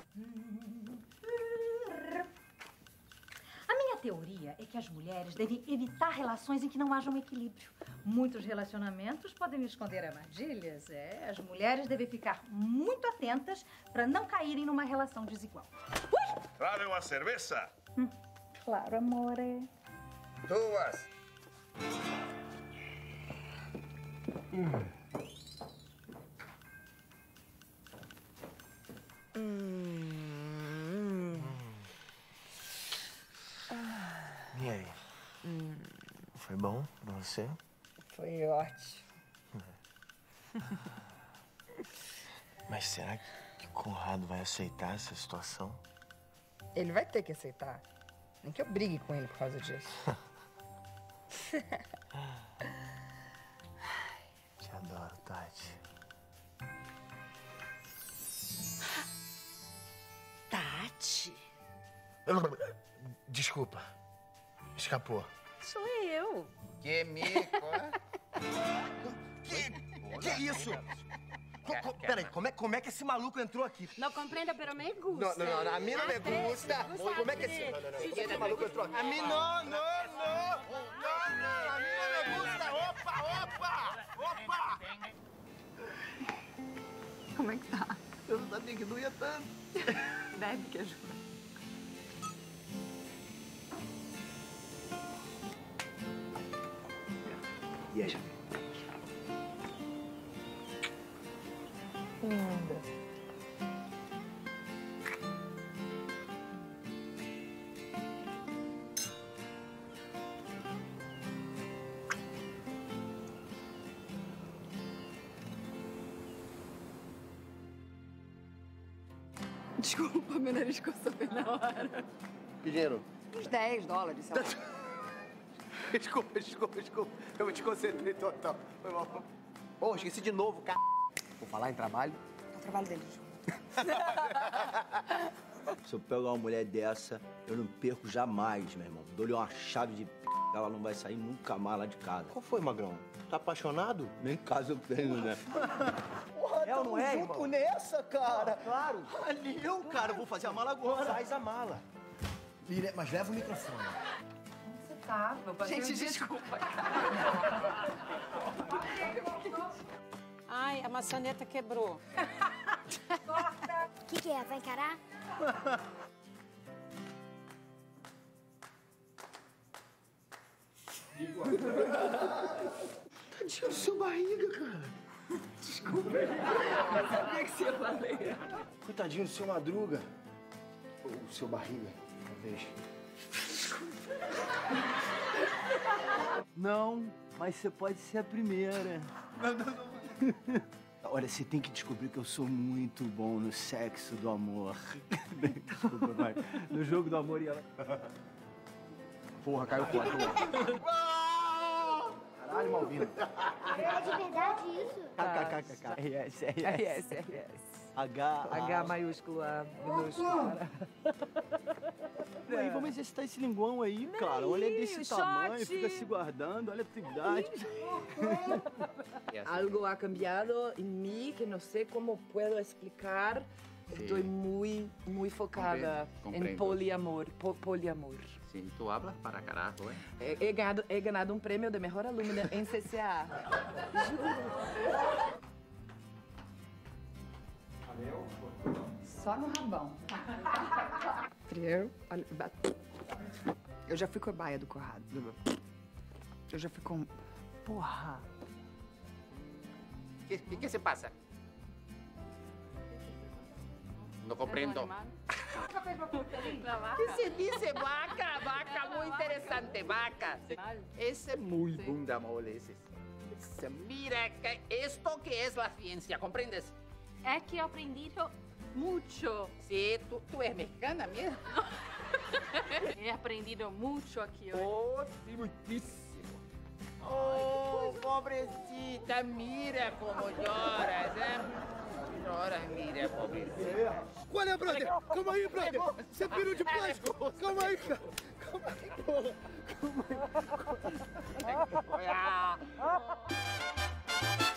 A minha teoria é que as mulheres devem evitar relações em que não haja um equilíbrio. Muitos relacionamentos podem esconder armadilhas. É, as mulheres devem ficar muito atentas para não caírem numa relação desigual. Ui! Traga uma cerveja? Hum, claro, amore. Duas. Hum. Hum. E aí? Hum, Foi bom pra você? foi ótimo. Mas será que o Conrado vai aceitar essa situação? Ele vai ter que aceitar. Nem que eu brigue com ele por causa disso. Te adoro, Tati. Tati? Desculpa. Escapou. Sou eu. Que mico, hein? Que, que isso? Co- co- Peraí, como é, como é que esse maluco entrou aqui? Não compreendo, pero me gusta. Não, não, não, a mim não me gusta. Como é que esse, não, não, não, como é que esse maluco entrou aqui? A mim não, não, não, não, não, a mim não me gusta. Opa, opa, opa. Como é que tá? Eu não sabia que doía tanto. Bebe que ajuda. E aí, Javi? Linda. Desculpa, meu nariz coçou bem na hora. Que dinheiro? Uns dez dólares, sei lá. Desculpa, desculpa, desculpa. Eu me desconcentrei total. Foi mal. Pô, esqueci de novo, cara. Vou falar em trabalho. É o trabalho dele, Ju. Se eu pegar uma mulher dessa, eu não perco jamais, meu irmão. Dou-lhe uma chave de p... ela não vai sair nunca mais lá de casa. Qual foi, Magrão? Tá apaixonado? Nem caso eu tenho, né? Porra, É ou não é, junto irmão? nessa, cara. Claro. Ali eu, cara, eu vou fazer a mala agora. Faz a mala. Mas leva o microfone. Você Tá, vou fazer Gente, um desculpa. Ai, a maçaneta quebrou. O que, que é? Vai encarar? Tadinho do seu barriga, cara. Desculpa. Eu sabia que você ia valer. Coitadinho do seu Madruga. O seu barriga, talvez. Não, mas você pode ser a primeira. Não, não, não. Olha, você tem que descobrir que eu sou muito bom no sexo do amor. Desculpa, vai. No jogo do amor e ela... Porra, caiu fora. Caralho, Malvina. É de verdade isso? KKKK. R S, R R S. S, R S. H, H maiúsculo, A minúsculo. Aí, vamos exercitar esse linguão aí, cara. Olha desse shot. tamanho, fica se guardando, olha a atividade. Algo ha cambiado en mí que no sé cómo puedo explicar. Sí. Estoy muy, muy focada Comprendo, en comprendo. poliamor. po- poliamor. Sí, tú hablas para carajo, ¿eh? He, he ganado, he ganado un premio de mejor alumna en C C A. Só no rabão. Frio. olha, ba- Eu já fui cobaia do Conrado. Eu já fui com... Porra. ¿Qué, qué, qué se pasa? No comprendo. ¿Qué se dice vaca? Vaca, muy interesante, vaca. Ese es muy bunda mole. Ese. Ese, Mira, que esto que es la ciencia, ¿comprendes? É que eu aprendi muito. Sí, tú, tú eres mexicana, mira. He aprendido muito aqui hoje. Oh, sí, muchísimo. Oh, pobrecita, mira cómo lloras, ¿eh? Lloras, mira, pobrecita. Qual é, brother? Calma aí, brother. Você é peru de plástico. Calma aí, cara. Calma aí, porra. Calma aí. Olha.